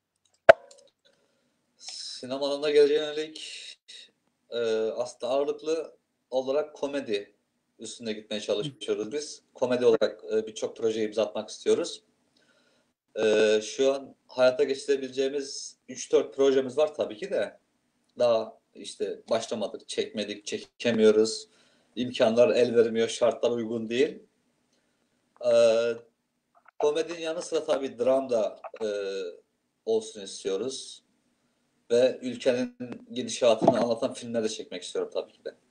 Sinema alanında geleceğe yönelik e, aslında ağırlıklı olarak komedi üstünde gitmeye çalışıyoruz biz. Komedi olarak e, birçok projeyi imza atmak istiyoruz. E, şu an hayata geçirebileceğimiz üç dört projemiz var tabii ki de. Daha işte başlamadık, çekmedik, çekemiyoruz. İmkanlar el vermiyor, şartlar uygun değil. Ee, komedinin yanı sıra tabii dram da e, olsun istiyoruz. Ve ülkenin gidişatını anlatan filmler de çekmek istiyorum tabii ki de.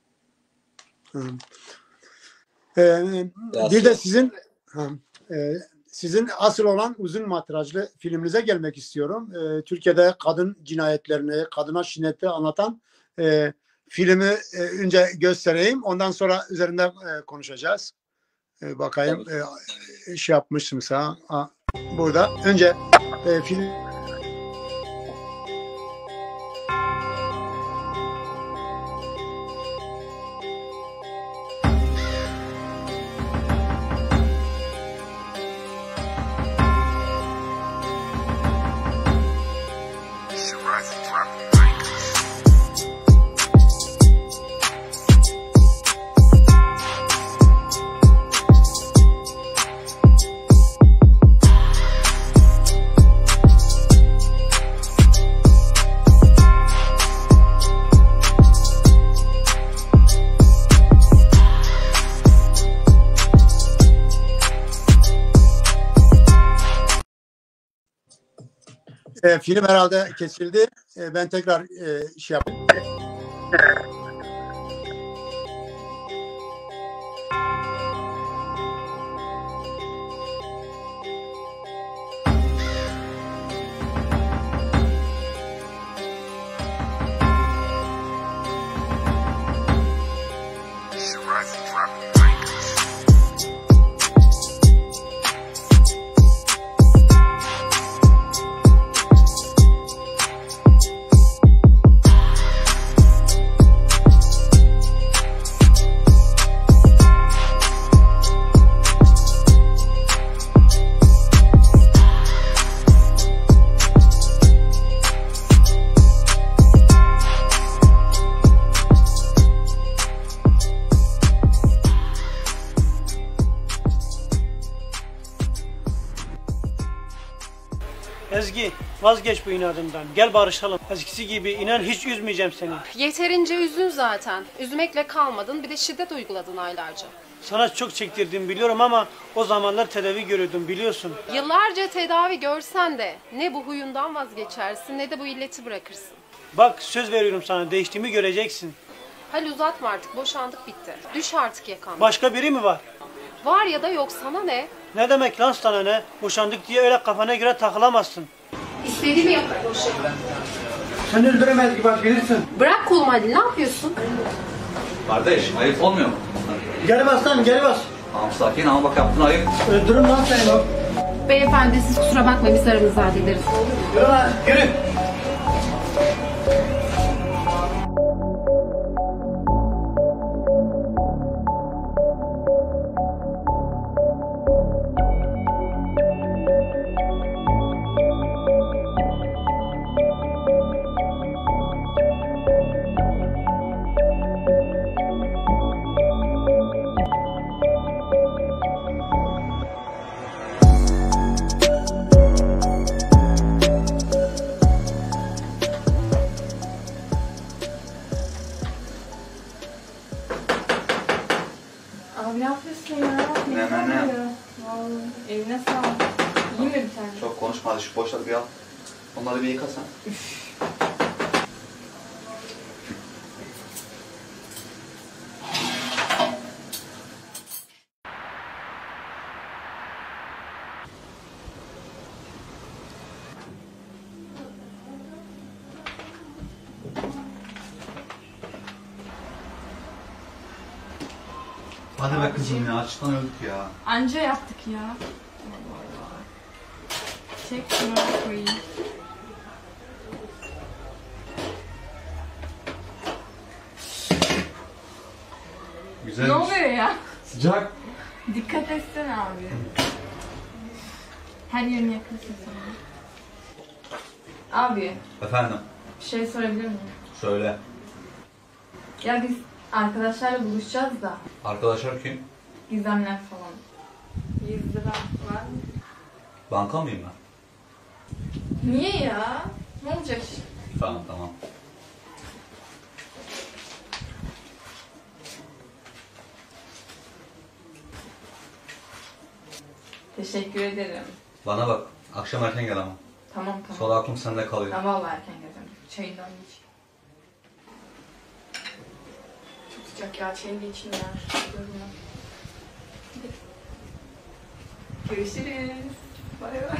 Ee, bir de sizin e, sizin asıl olan uzun metrajlı filminize gelmek istiyorum. Ee, Türkiye'de kadın cinayetlerini, kadına şiddeti anlatan e, filmi e, önce göstereyim. Ondan sonra üzerinde e, konuşacağız. E, bakayım e, şey yapmışım sağ. Burada önce e, film E, film herhalde kesildi. E, ben tekrar e, şey yapayım.
Ezgi, vazgeç bu inadından. Gel barışalım. Eskisi gibi inan hiç üzmeyeceğim seni.
Yeterince üzdün zaten. Üzmekle kalmadın, bir de şiddet uyguladın aylarca.
Sana çok çektirdim biliyorum ama o zamanlar tedavi görüyordum biliyorsun.
Yıllarca tedavi görsen de ne bu huyundan vazgeçersin ne de bu illeti bırakırsın.
Bak söz veriyorum sana, değiştiğimi göreceksin.
Hadi uzatma artık, boşandık bitti. Düş artık yakamdan.
Başka biri mi var?
Var ya da yok, sana ne?
Ne demek lan sana ne? Boşandık diye öyle kafana göre takılamazsın.
İstediğimi yaparım, boşanma.
Sen öldüremez gibi bilirsin.
Bırak kolumu hadi, ne yapıyorsun?
Kardeş, ayıp olmuyor mu?
Geri bas lan, geri bas.
Tamam sakin ama bak yaptın ayıp.
Öldürürüm lan seni bak.
Beyefendi siz kusura bakmayın, biz aramızda hallederiz.
Yürü lan, yürü.
Abi ne yapıyorsun ya?
Ne ne ne?
Vallahi eline sağlık. İyi mi bir tane?
Çok konuşma hadi şu boşları bir al. Onları bir yıka sen. Hadi be kızım ya, açıktan öldük ya.
Anca yaptık ya. Çek şunu koyayım.
Güzel.
Ne oluyor ya?
Sıcak.
Dikkat etsene abi. Her yerini yakıyorsun sana. Abi.
Efendim?
Bir şey sorabilir miyim?
Söyle.
Ya biz arkadaşlarla buluşacağız da.
Arkadaşlar kim?
Gizemler falan. yüz lira var mı?
Banka mıyım ben?
Niye ya? Ne olacak şimdi?
Tamam tamam.
Teşekkür ederim.
Bana bak, akşam erken gel ama.
Tamam tamam.
Sonra aklım sende kalıyor.
Ben vallahi erken geleceğim. Çayından iç. Çok sıcak ya, çayını da için ya. Görüşürüz. Bay bay.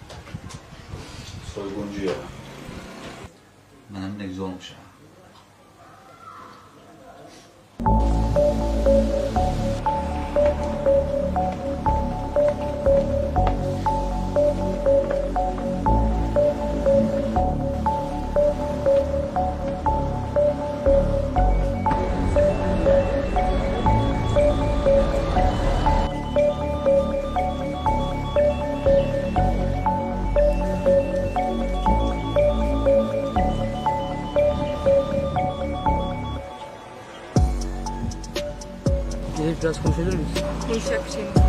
Soyguncu ya. Benim ne güzel olmuş ya.
Gelip biraz konuşabilir miyiz?
Konuşacak bir şey mi?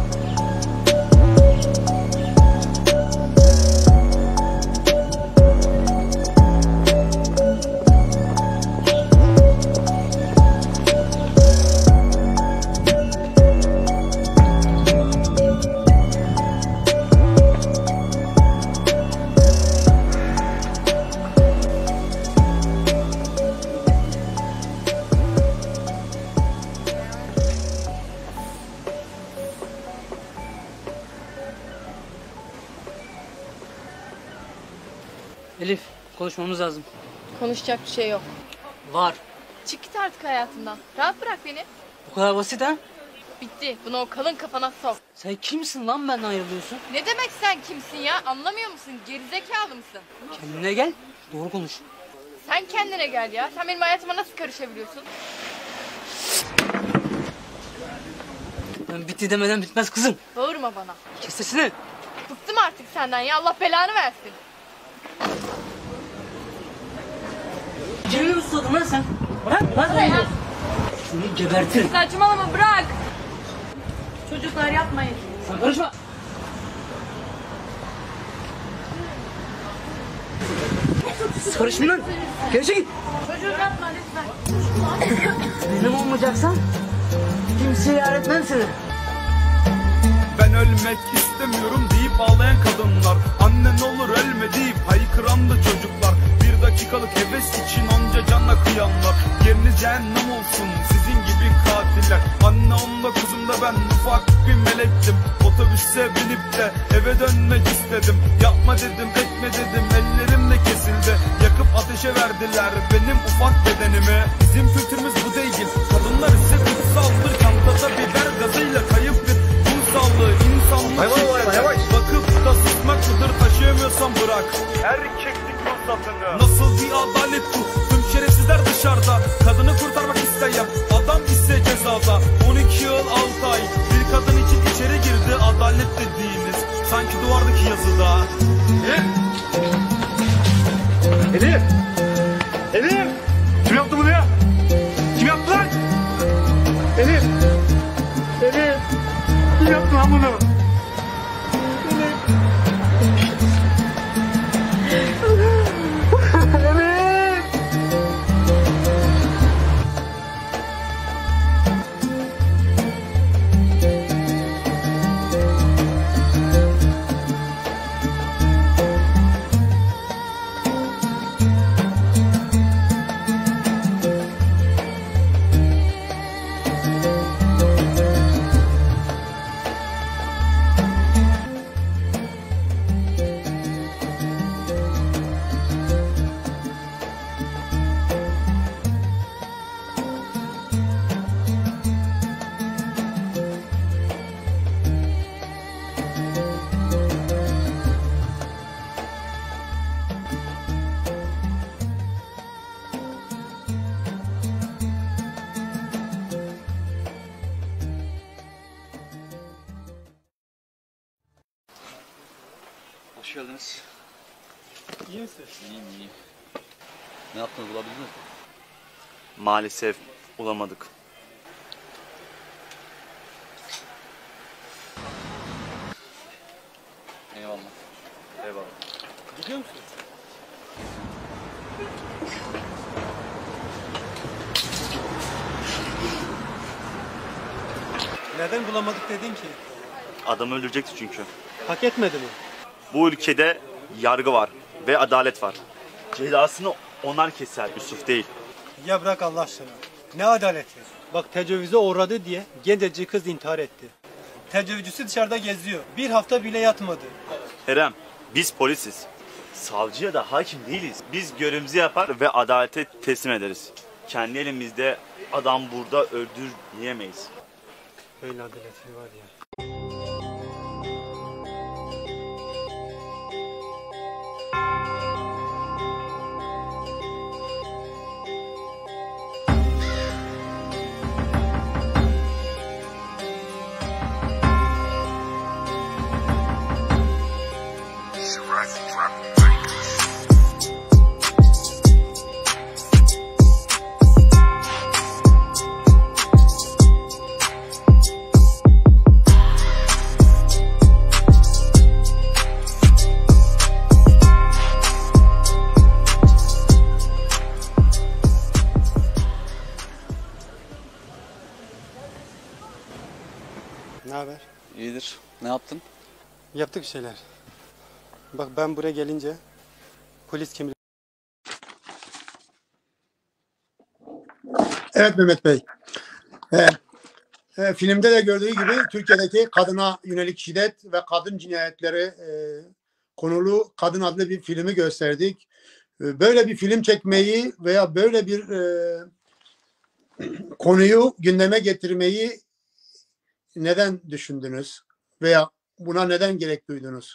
Elif, konuşmamız lazım.
Konuşacak bir şey yok.
Var.
Çık git artık hayatımdan. Rahat bırak beni.
Bu kadar basit ha?
Bitti. Bunu o kalın kafana sok.
Sen kimsin lan benden ayrılıyorsun?
Ne demek sen kimsin ya? Anlamıyor musun? Gerizekalı mısın?
Kendine gel. Doğru konuş.
Sen kendine gel ya. Sen benim hayatıma nasıl karışabiliyorsun?
Ben bitti demeden bitmez kızım.
Bağırma bana.
Kes sesini.
Bıktım artık senden ya. Allah belanı versin.
Canını mı susadın lan sen? Bırak lan beni. Seni gebertirim.
Saçmalama bırak. Çocuklar yapmayın.
Sen karışma. Karışma lan. Geri çekil.
Çocuğu yapma lütfen.
Benim olmayacaksan kimseye öğretmem seni.
Ben ölmek istemiyorum deyip ağlayan kadınlar, annen olur ölme deyip haykıran da çocuklar, bir dakikalık heves için onca canla kıyanlar. Yeriniz cehennem olsun sizin gibi katiller. Anne onda kızım da ben ufak bir melektim. Otobüse binip de eve dönmek istedim. Yapma dedim etme dedim, ellerim de kesildi. Yakıp ateşe verdiler benim ufak bedenimi. Bizim kültürümüz bu değil, kadınlar ise kutsaldır. Çantada biber gazıyla kayıp bir sağlığı, insanlık şiddete. Bakıp da sıkmak mıdır, taşıyamıyorsan bırak erkeklik ruhsatını. Nasıl bir adalet bu? Tüm şerefsizler dışarıda, kadını kurtarmak isteyen adam ise cezada. on iki yıl altı ay bir kadın için içeri girdi. Adalet dediğiniz sanki duvardaki yazıda.
Elif! Elif! Kim yaptı bunu ya? Kim yaptı lan? Elif! Elif! Kim yaptı lan bunu?
Hoş geldiniz.
İyi misin?
İyiyim iyiyim. Ne yaptınız, bulabildiniz mi?
Maalesef bulamadık.
Eyvallah.
Eyvallah.
Gidiyor musun? Neden bulamadık dedin ki?
Adamı öldürecekti çünkü.
Hak etmedi mi?
Bu ülkede yargı var ve adalet var. Cezasını onlar keser, Yusuf değil.
Ya bırak Allah aşkına. Ne adaleti? Bak tecavüze uğradı diye gencecik kız intihar etti. Tecavüzcüsü dışarıda geziyor. Bir hafta bile yatmadı.
Kerem, biz polisiz. Savcıya da hakim değiliz. Biz görevimizi yapar ve adalete teslim ederiz. Kendi elimizde adam burada öldür diyemeyiz.
Öyle adaleti var ya. Ne haber?
İyidir. Ne yaptın?
Yaptık bir şeyler. Bak ben buraya gelince polis kimliği...
Evet Mehmet Bey. Ee, e, filmde de gördüğü gibi Türkiye'deki kadına yönelik şiddet ve kadın cinayetleri e, konulu Kadın adlı bir filmi gösterdik. Böyle bir film çekmeyi veya böyle bir e, konuyu gündeme getirmeyi neden düşündünüz? Veya buna neden gerek duydunuz?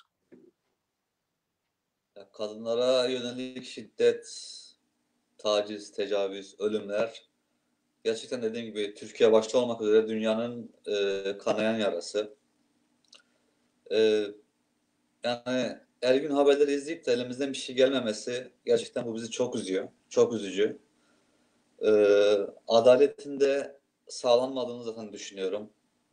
Kadınlara yönelik şiddet, taciz, tecavüz, ölümler gerçekten dediğim gibi Türkiye başta olmak üzere dünyanın e, kanayan yarası. E, yani her gün haberleri izleyip de elimizden bir şey gelmemesi gerçekten bu bizi çok üzüyor. Çok üzücü. E, adaletin de sağlanmadığını zaten düşünüyorum.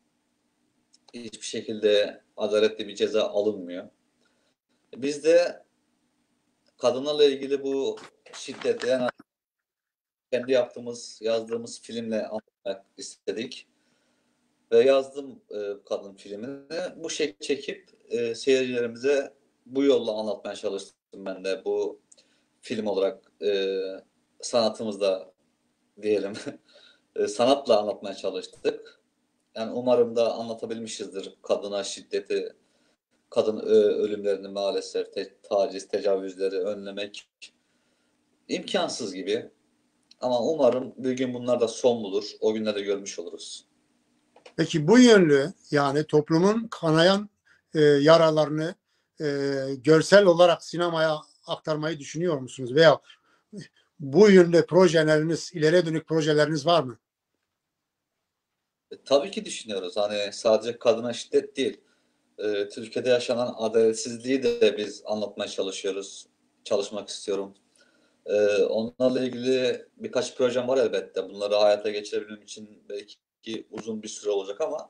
Hiçbir şekilde adaletli bir ceza alınmıyor. Biz de kadınlarla ilgili bu şiddeti yani kendi yaptığımız, yazdığımız filmle anlatmak istedik. Ve yazdım e, kadın filmini. Bu şekilde çekip e, seyircilerimize bu yolla anlatmaya çalıştım ben de. Bu film olarak e, sanatımızda diyelim e, sanatla anlatmaya çalıştık. Yani umarım da anlatabilmişizdir kadına şiddeti, kadın e, ölümlerini maalesef te, taciz, tecavüzleri önlemek imkansız gibi. Ama umarım bir gün bunlar da son bulur. O günleri görmüş oluruz.
Peki bu yönlü yani toplumun kanayan e, yaralarını e, görsel olarak sinemaya aktarmayı düşünüyor musunuz? Veya bu yönde projeleriniz, ileriye dönük projeleriniz var mı?
E, tabii ki düşünüyoruz. Hani sadece kadına şiddet değil. E, Türkiye'de yaşanan adaletsizliği de biz anlatmaya çalışıyoruz. Çalışmak istiyorum. E, onlarla ilgili birkaç projem var elbette. Bunları hayata geçirebilmem için belki uzun bir süre olacak ama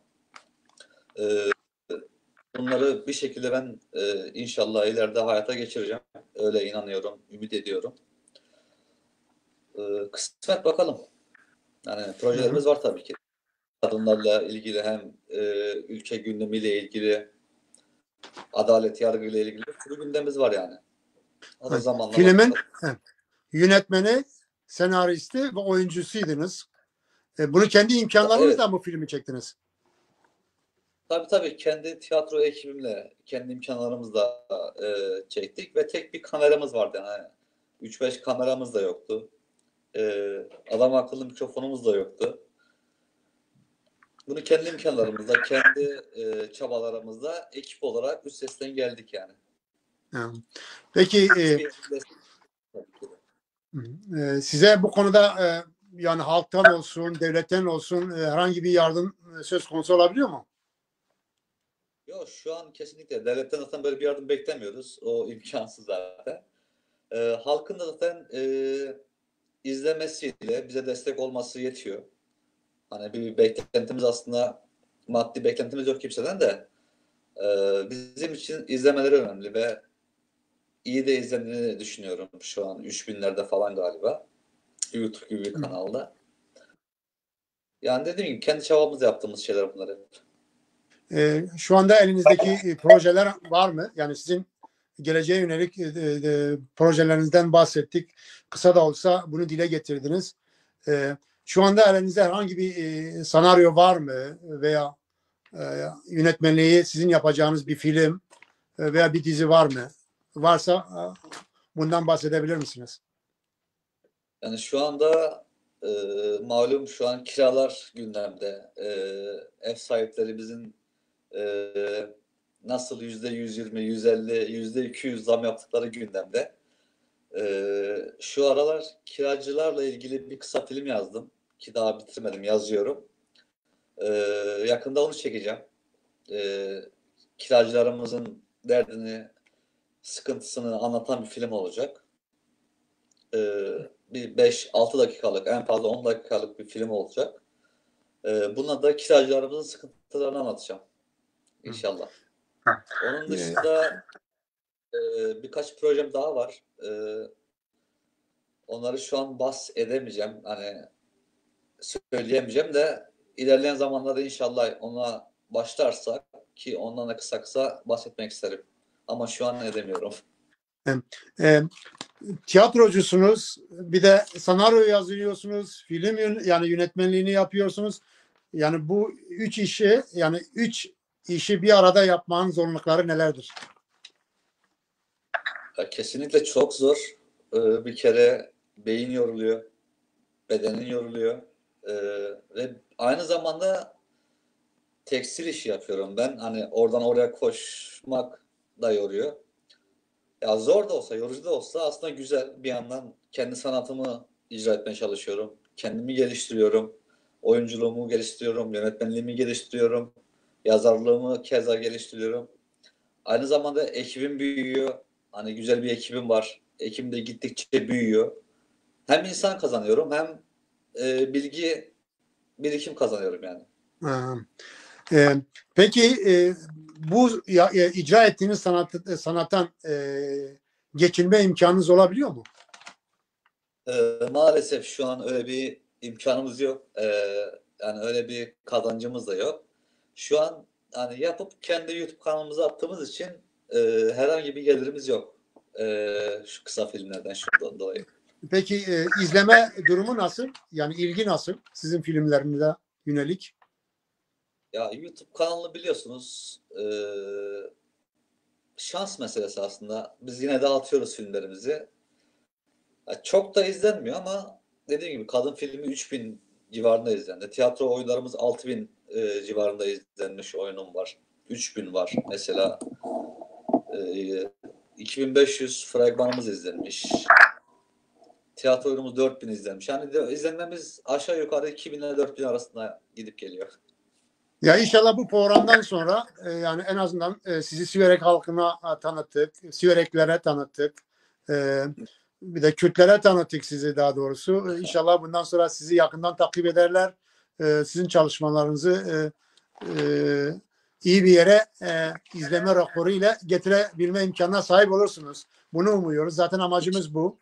e, bunları bir şekilde ben e, inşallah ileride hayata geçireceğim. Öyle inanıyorum, ümit ediyorum. E, kısmet bakalım. Yani projelerimiz var tabii ki. Kadınlarla ilgili hem e, ülke gündemiyle ilgili, adalet yargıyla ilgili bir sürü gündemimiz var yani. O da zamanla
filmin he, yönetmeni, senaristi ve oyuncusuydunuz. E, bunu kendi imkanlarınızla
evet.
mı filmi çektiniz?
Tabii tabii. Kendi tiyatro ekibimle, kendi imkanlarımızla e, çektik ve tek bir kameramız vardı. Yani üç beş kameramız da yoktu. E, adam akıllı mikrofonumuz da yoktu. Bunu kendi imkanlarımızla, kendi e, çabalarımızla ekip olarak üstesinden geldik yani.
Peki e, e, size bu konuda e, yani halktan olsun, devletten olsun e, herhangi bir yardım e, söz konusu olabiliyor mu?
Yok şu an kesinlikle devletten zaten böyle bir yardım beklemiyoruz. O imkansız zaten. E, halkın da zaten e, izlemesiyle bize destek olması yetiyor. Hani bir beklentimiz aslında maddi beklentimiz yok kimseden de e, bizim için izlemeleri önemli ve iyi de izlendiğini düşünüyorum şu an üç binlerde falan galiba YouTube gibi bir kanalda. Yani dediğim gibi kendi çabamızla yaptığımız şeyler bunlar hep.
E, şu anda elinizdeki projeler var mı? Yani sizin geleceğe yönelik e, e, projelerinizden bahsettik. Kısa da olsa bunu dile getirdiniz. E, şu anda elinizde herhangi bir e, senaryo var mı? Veya e, yönetmenliği sizin yapacağınız bir film e, veya bir dizi var mı? Varsa e, bundan bahsedebilir misiniz?
Yani şu anda e, malum şu an kiralar gündemde. E, ev sahiplerimizin e, nasıl yüzde yüz yirmi, yüz elli, yüzde iki yüz zam yaptıkları gündemde. E, şu aralar kiracılarla ilgili bir kısa film yazdım ki daha bitirmedim, yazıyorum. E, yakında onu çekeceğim. E, kiracılarımızın derdini, sıkıntısını anlatan bir film olacak. E, bir beş altı dakikalık, en fazla on dakikalık bir film olacak. E, buna da kiracılarımızın sıkıntılarını anlatacağım. İnşallah. Onun dışında e, birkaç projem daha var. E, onları şu an bahsedemeyeceğim. Hani söyleyemeyeceğim de ilerleyen zamanlarda inşallah ona başlarsak ki ondan da kısa kısa bahsetmek isterim. Ama şu an edemiyorum.
E, e, tiyatrocusunuz, bir de senaryo yazıyorsunuz, film yani yönetmenliğini yapıyorsunuz. Yani bu üç işi yani üç işi bir arada yapmanın zorlukları nelerdir?
Ya kesinlikle çok zor. Ee, bir kere beyin yoruluyor, bedenin yoruluyor. Ee, ve aynı zamanda tekstil işi yapıyorum ben. Hani oradan oraya koşmak da yoruyor. Ya zor da olsa, yorucu da olsa aslında güzel. Bir yandan kendi sanatımı icra etmeye çalışıyorum. Kendimi geliştiriyorum. Oyunculuğumu geliştiriyorum. Yönetmenliğimi geliştiriyorum. Yazarlığımı keza geliştiriyorum. Aynı zamanda ekibim büyüyor. Hani güzel bir ekibim var. Ekibim de gittikçe büyüyor. Hem insan kazanıyorum hem e, bilgi birikim kazanıyorum yani.
Ha. Ee, peki e, bu ya, e, icra ettiğiniz sanat, sanattan e, geçinme imkanınız olabiliyor mu?
Ee, maalesef şu an öyle bir imkanımız yok. Ee, yani öyle bir kazancımız da yok. Şu an hani yapıp kendi YouTube kanalımıza attığımız için e, herhangi bir gelirimiz yok. E, şu kısa filmlerden şundan dolayı.
Peki e, izleme durumu nasıl? Yani ilgi nasıl sizin filmlerinize yönelik?
Ya YouTube kanalını biliyorsunuz. E, şans meselesi aslında. Biz yine de atıyoruz filmlerimizi. Ya çok da izlenmiyor ama dediğim gibi kadın filmi üç bin civarında izlendi. Tiyatro oyunlarımız altı bin e, civarında izlenmiş oyunum var. üç bin var. Mesela e, iki bin beş yüz fragmanımız izlenmiş. Tiyatro oyunumuz dört bin izlenmiş. Yani de, izlenmemiz aşağı yukarı iki bin ile dört bin arasında gidip geliyor.
Ya inşallah bu programdan sonra e, yani en azından e, sizi Siverek halkına e, tanıttık. Sivereklere tanıttık. E, bir de Kürtlere tanıttık sizi daha doğrusu. E, inşallah bundan sonra sizi yakından takip ederler. E, sizin çalışmalarınızı e, e, iyi bir yere e, izleme raporu ile getirebilme imkanına sahip olursunuz. Bunu umuyoruz. Zaten amacımız bu.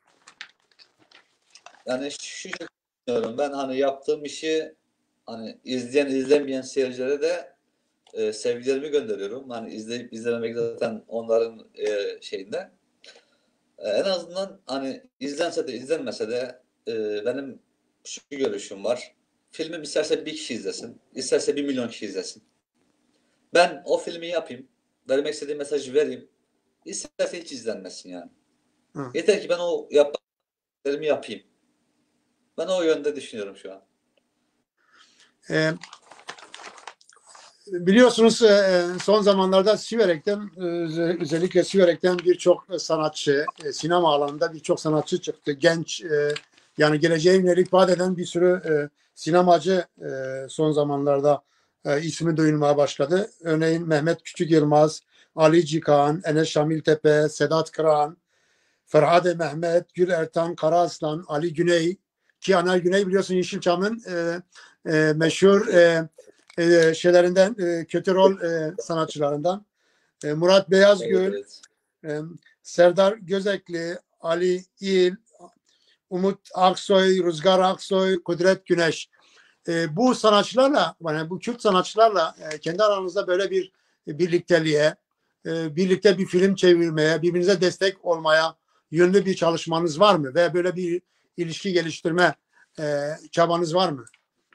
Yani şu şekilde düşünüyorum. Ben hani yaptığım işi hani izleyen izlemeyen seyircilere de e, sevgilerimi gönderiyorum. Hani izleyip izlememek zaten onların e, şeyinde. E, en azından hani izlense de izlenmese de e, benim şu görüşüm var. Filmim isterse bir kişi izlesin, isterse bir milyon kişi izlesin. Ben o filmi yapayım, vermek istediğim mesajı vereyim. İsterse hiç izlenmesin yani.
Hı.
Yeter ki ben o yaptıklarımı yapayım. Ben o yönde düşünüyorum şu an.
Ee, biliyorsunuz e, son zamanlarda Siverek'ten e, özellikle Siverek'ten birçok sanatçı, e, sinema alanında birçok sanatçı çıktı. Genç e, yani geleceğe yönelik vaat eden bir sürü e, sinemacı e, son zamanlarda e, ismi duyulmaya başladı. Örneğin Mehmet Küçük Yılmaz, Ali Cikan, Enes Şamiltepe, Sedat Kıran, Ferhade Mehmet, Gül Ertan, Karaaslan, Ali Güney, ki Anar Güney biliyorsun Yeşilçam'ın e, e, meşhur e, e, şeylerinden, e, kötü rol e, sanatçılarından. E, Murat Beyazgül,
Evet,
e, Serdar Gözekli, Ali İl, Umut Aksoy, Rüzgar Aksoy, Kudret Güneş. E, bu sanatçılarla, yani bu Kürt sanatçılarla e, kendi aranızda böyle bir birlikteliğe, e, birlikte bir film çevirmeye, birbirinize destek olmaya yönlü bir çalışmanız var mı? Ve böyle bir ilişki geliştirme e, çabanız var mı?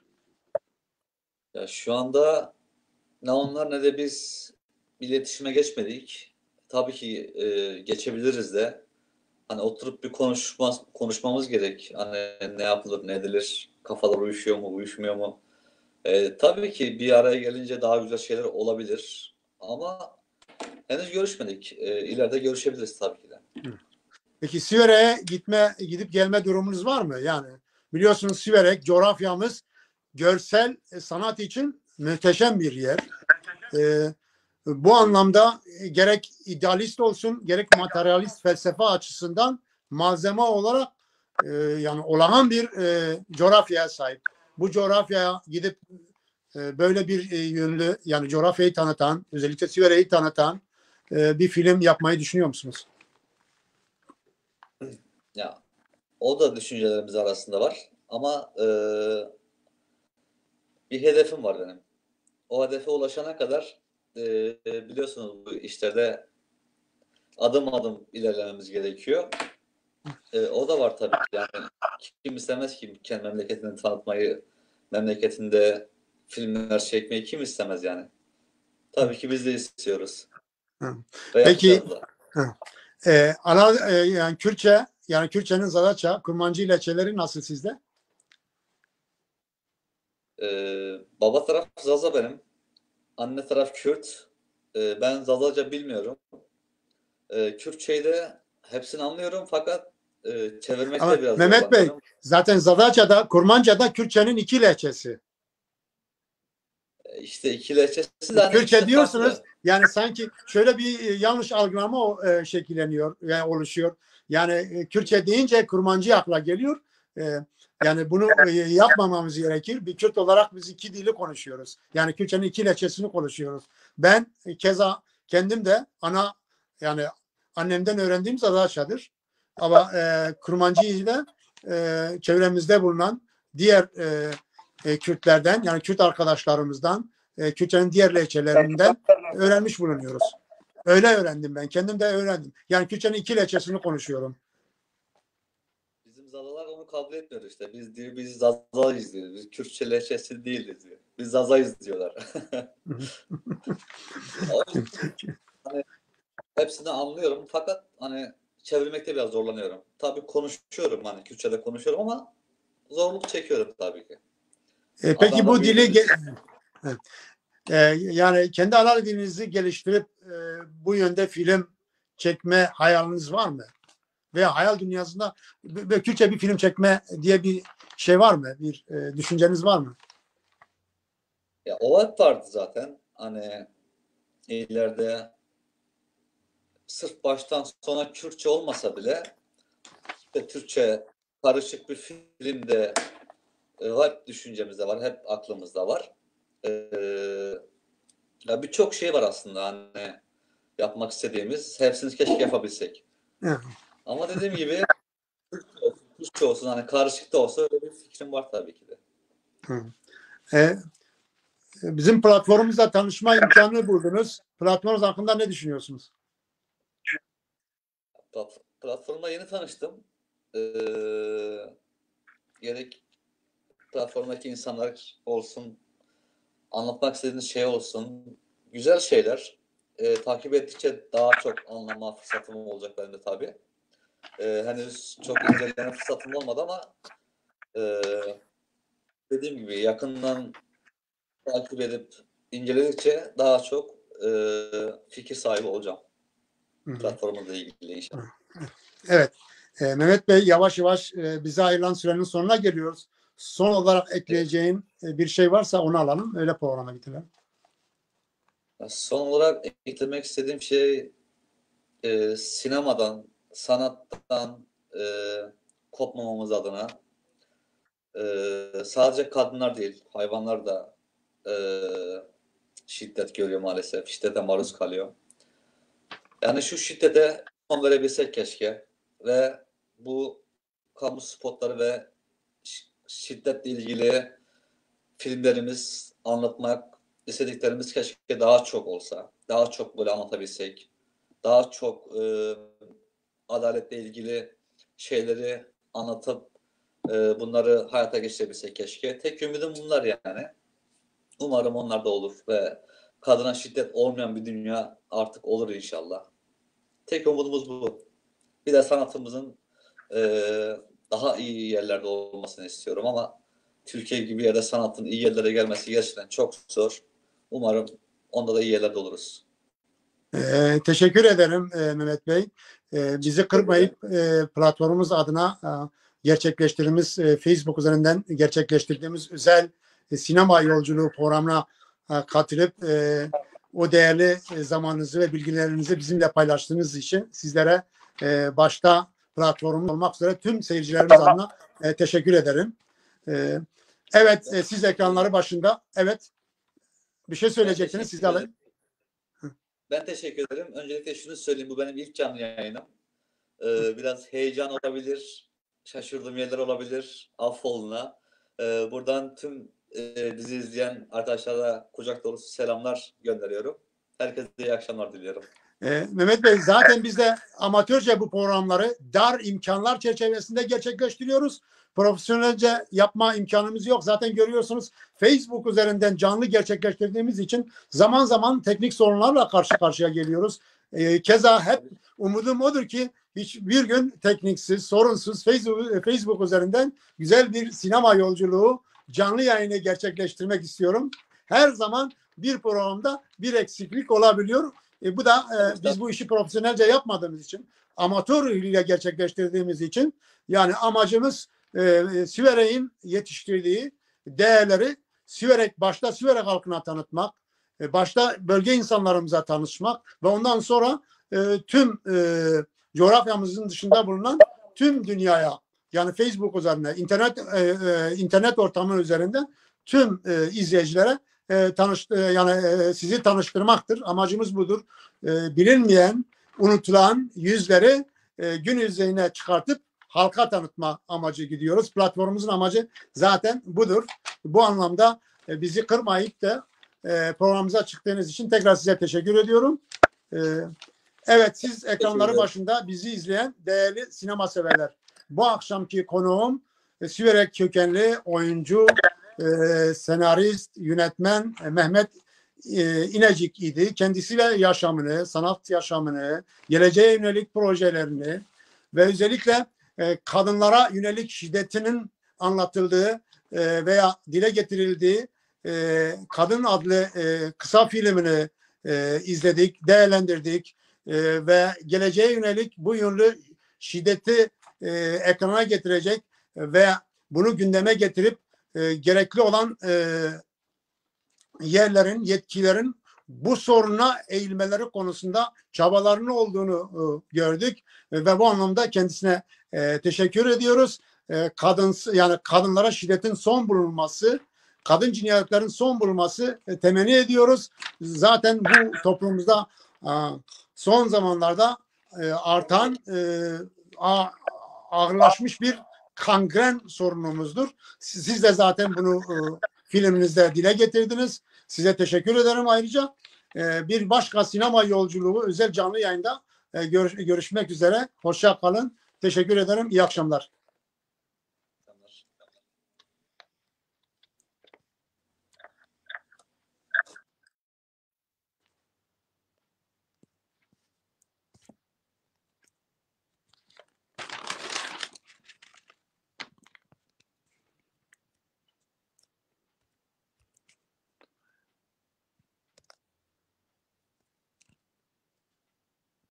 ya şu anda ne onlar ne de biz iletişime geçmedik. Tabii ki e, geçebiliriz de. Hani oturup bir konuşma, konuşmamız gerek. Hani ne yapılır, ne edilir, kafalar uyuşuyor mu, uyuşmuyor mu? E, tabii ki bir araya gelince daha güzel şeyler olabilir. Ama henüz görüşmedik. E, ileride görüşebiliriz tabii ki de.
Peki Siverek'e gitme, gidip gelme durumunuz var mı? Yani biliyorsunuz Siverek coğrafyamız görsel sanat için muhteşem bir yer. Ee, bu anlamda gerek idealist olsun, gerek materyalist felsefe açısından malzeme olarak e, yani olağan bir e, coğrafyaya sahip. Bu coğrafyaya gidip e, böyle bir e, yönlü, yani coğrafyayı tanıtan, özellikle Siverek'i tanıtan e, bir film yapmayı düşünüyor musunuz?
Ya o da düşüncelerimiz arasında var. Ama e, bir hedefim var benim. O hedefe ulaşana kadar e, biliyorsunuz bu işlerde adım adım ilerlememiz gerekiyor. E, o da var tabii ki. Yani kim istemez ki kendi memleketini tanıtmayı, memleketinde filmler çekmeyi kim istemez yani. Tabii ki biz de istiyoruz.
Hı.
Ve
Peki
yapacağız da.
hı. Ee, ana, e, yani Kürtçe, yani Kürtçenin Zadaça, Kurmancı lehçeleri nasıl sizde?
Ee, baba taraf Zaza benim. Anne taraf Kürt. Ee, ben Zazaca bilmiyorum. Ee, Kürtçeyi de hepsini anlıyorum fakat e, çevirmekte
Ama
biraz
Mehmet Bey,
zorlanıyorum.
zaten Zadaca'da, Kurmanca'da Kürtçenin iki lehçesi.
Ee, İşte iki lehçesi de hani
Kürtçe
işte
diyorsunuz,
farklı.
yani sanki şöyle bir e, yanlış algılama o, e, şekilleniyor, yani oluşuyor. Yani e, Kürtçe deyince Kurmancı akla geliyor. E, yani bunu e, yapmamamız gerekir. Bir Kürt olarak biz iki dili konuşuyoruz. Yani Kürtçenin iki lehçesini konuşuyoruz. Ben e, keza kendim de ana, yani annemden öğrendiğim Zadaça'dır. Ama e, Kurmancı'yı da e, çevremizde bulunan diğer e, e, Kürtlerden, yani Kürt arkadaşlarımızdan, e, Kürtçenin diğer lehçelerinden öğrenmiş bulunuyoruz. Öyle öğrendim ben. Kendim de öğrendim. Yani Kürtçenin iki lehçesini konuşuyorum.
Bizim Zazalar onu kabul etmiyor işte. Biz diyor biz Zaza'yız diyor. Biz Kürtçe lehçesi değiliz diyor. Biz Zaza'yız diyorlar. O yüzden hani hepsini anlıyorum fakat hani çevirmekte biraz zorlanıyorum. Tabii konuşuyorum, hani Kürtçe'de konuşuyorum ama zorluk çekiyorum tabii ki.
E, peki
Adana
bu dili
büyüdüğümüz
ge- e, yani kendi ana dilinizi geliştirip e, bu yönde film çekme hayaliniz var mı? Veya hayal dünyasında ve Kürtçe bir film çekme diye bir şey var mı? Bir e, düşünceniz var mı?
Ya o hep vardı zaten. Hani ileride sırf baştan sona Kürtçe olmasa bile işte Türkçe karışık bir film de e, hep düşüncemizde var, hep aklımızda var. Ee, ya birçok şey var aslında hani yapmak istediğimiz. Hepsini keşke yapabilsek.
Evet.
Ama dediğim gibi Türkçe olsun, Türkçe olsun, hani karışık da olsa öyle bir fikrim var tabii ki de.
Hı. E, bizim platformumuzda tanışma imkanı buldunuz. Platformumuz hakkında ne düşünüyorsunuz?
Plat- Platformda yeni tanıştım. Ee, gerek platformdaki insanlar olsun, anlatmak istediğiniz şey olsun, güzel şeyler. Ee, takip ettikçe daha çok anlama fırsatım olacak benim de tabii. Ee, henüz çok inceleme fırsatım olmadı ama e, dediğim gibi yakından takip edip inceledikçe daha çok e, fikir sahibi olacağım.
Hı.
Platformla ilgili inşallah.
Evet. E, Mehmet Bey, yavaş yavaş e, bize ayrılan sürenin sonuna geliyoruz. Son olarak ekleyeceğin e, bir şey varsa onu alalım. Öyle programa bitirelim.
Son olarak eklemek istediğim şey e, sinemadan, sanattan e, kopmamamız adına e, sadece kadınlar değil, hayvanlar da e, şiddet görüyor maalesef. Şiddete maruz kalıyor. Yani şu şiddete son verebilsek keşke ve bu kamu spotları ve şiddetle ilgili filmlerimiz, anlatmak istediklerimiz keşke daha çok olsa. Daha çok böyle anlatabilsek. Daha çok e, adaletle ilgili şeyleri anlatıp e, bunları hayata geçirebilsek keşke. Tek ümidim bunlar yani. Umarım onlar da olur ve kadına şiddet olmayan bir dünya artık olur inşallah. Tek umudumuz bu. Bir de sanatımızın e, daha iyi yerlerde olmasını istiyorum ama Türkiye gibi yerde sanatın iyi yerlere gelmesi gerçekten çok zor. Umarım onda da iyi yerlerde oluruz.
Ee, teşekkür ederim e, Mehmet Bey. E, bizi kırmayıp e, platformumuz adına e, gerçekleştirdiğimiz e, Facebook üzerinden gerçekleştirdiğimiz özel e, sinema yolculuğu programına e, katılıp e, o değerli e, zamanınızı ve bilgilerinizi bizimle paylaştığınız için sizlere e, başta platformumuz olmak üzere tüm seyircilerimiz adına e, teşekkür ederim. E, evet, e, siz ekranları başında. Evet, bir şey söyleyecektiniz. Siz de alayım.
Ben teşekkür ederim. Öncelikle şunu söyleyeyim. Bu benim ilk canlı yayınım. Ee, biraz heyecan olabilir. Şaşırdığım yerler olabilir. Affoluna. Ee, buradan tüm e, dizi izleyen arkadaşlara kucak dolusu selamlar gönderiyorum. Herkese iyi akşamlar diliyorum.
Ee, Mehmet Bey, zaten biz de amatörce bu programları dar imkanlar çerçevesinde gerçekleştiriyoruz. Profesyonelce yapma imkanımız yok. Zaten görüyorsunuz Facebook üzerinden canlı gerçekleştirdiğimiz için zaman zaman teknik sorunlarla karşı karşıya geliyoruz. Ee, keza hep umudum odur ki hiçbir gün tekniksiz, sorunsuz Facebook, Facebook üzerinden güzel bir sinema yolculuğu canlı yayını gerçekleştirmek istiyorum. Her zaman bir programda bir eksiklik olabiliyor. E, bu da e, biz bu işi profesyonelce yapmadığımız için, amatör ile gerçekleştirdiğimiz için, yani amacımız e, Siverek'in yetiştirdiği değerleri Siverek, başta Siverek halkına tanıtmak, e, başta bölge insanlarımıza tanışmak ve ondan sonra e, tüm e, coğrafyamızın dışında bulunan tüm dünyaya, yani Facebook üzerine, internet e, e, internet ortamı üzerinden tüm e, izleyicilere e, tanış, e, yani e, sizi tanıştırmaktır. Amacımız budur. E, bilinmeyen, unutulan yüzleri e, gün yüzeyine çıkartıp halka tanıtma amacı gidiyoruz. Platformumuzun amacı zaten budur. Bu anlamda e, bizi kırmayıp da e, programımıza çıktığınız için tekrar size teşekkür ediyorum. E, evet, siz ekranları başında bizi izleyen değerli sinema severler. Bu akşamki konuğum e, Siverek kökenli oyuncu, e, senarist, yönetmen e, Mehmet e, İnecik idi. Kendisiyle yaşamını, sanat yaşamını, geleceğe yönelik projelerini ve özellikle e, kadınlara yönelik şiddetinin anlatıldığı e, veya dile getirildiği e, Kadın adlı e, kısa filmini e, izledik, değerlendirdik e, ve geleceğe yönelik bu yönlü şiddeti e, ekrana getirecek ve bunu gündeme getirip e, gerekli olan e, yerlerin, yetkilerin bu soruna eğilmeleri konusunda çabalarının olduğunu e, gördük e, ve bu anlamda kendisine e, teşekkür ediyoruz. E, kadın, yani kadınlara şiddetin son bulunması, kadın cinayetlerin son bulunması e, temenni ediyoruz. Zaten bu toplumumuzda e, son zamanlarda e, artan e, a, ağırlaşmış bir kangren sorunumuzdur. Siz, siz de zaten bunu e, filminizde dile getirdiniz. Size teşekkür ederim ayrıca. E, bir başka sinema yolculuğu özel canlı yayında e, görüş, görüşmek üzere. Hoşça kalın. Teşekkür ederim. İyi akşamlar.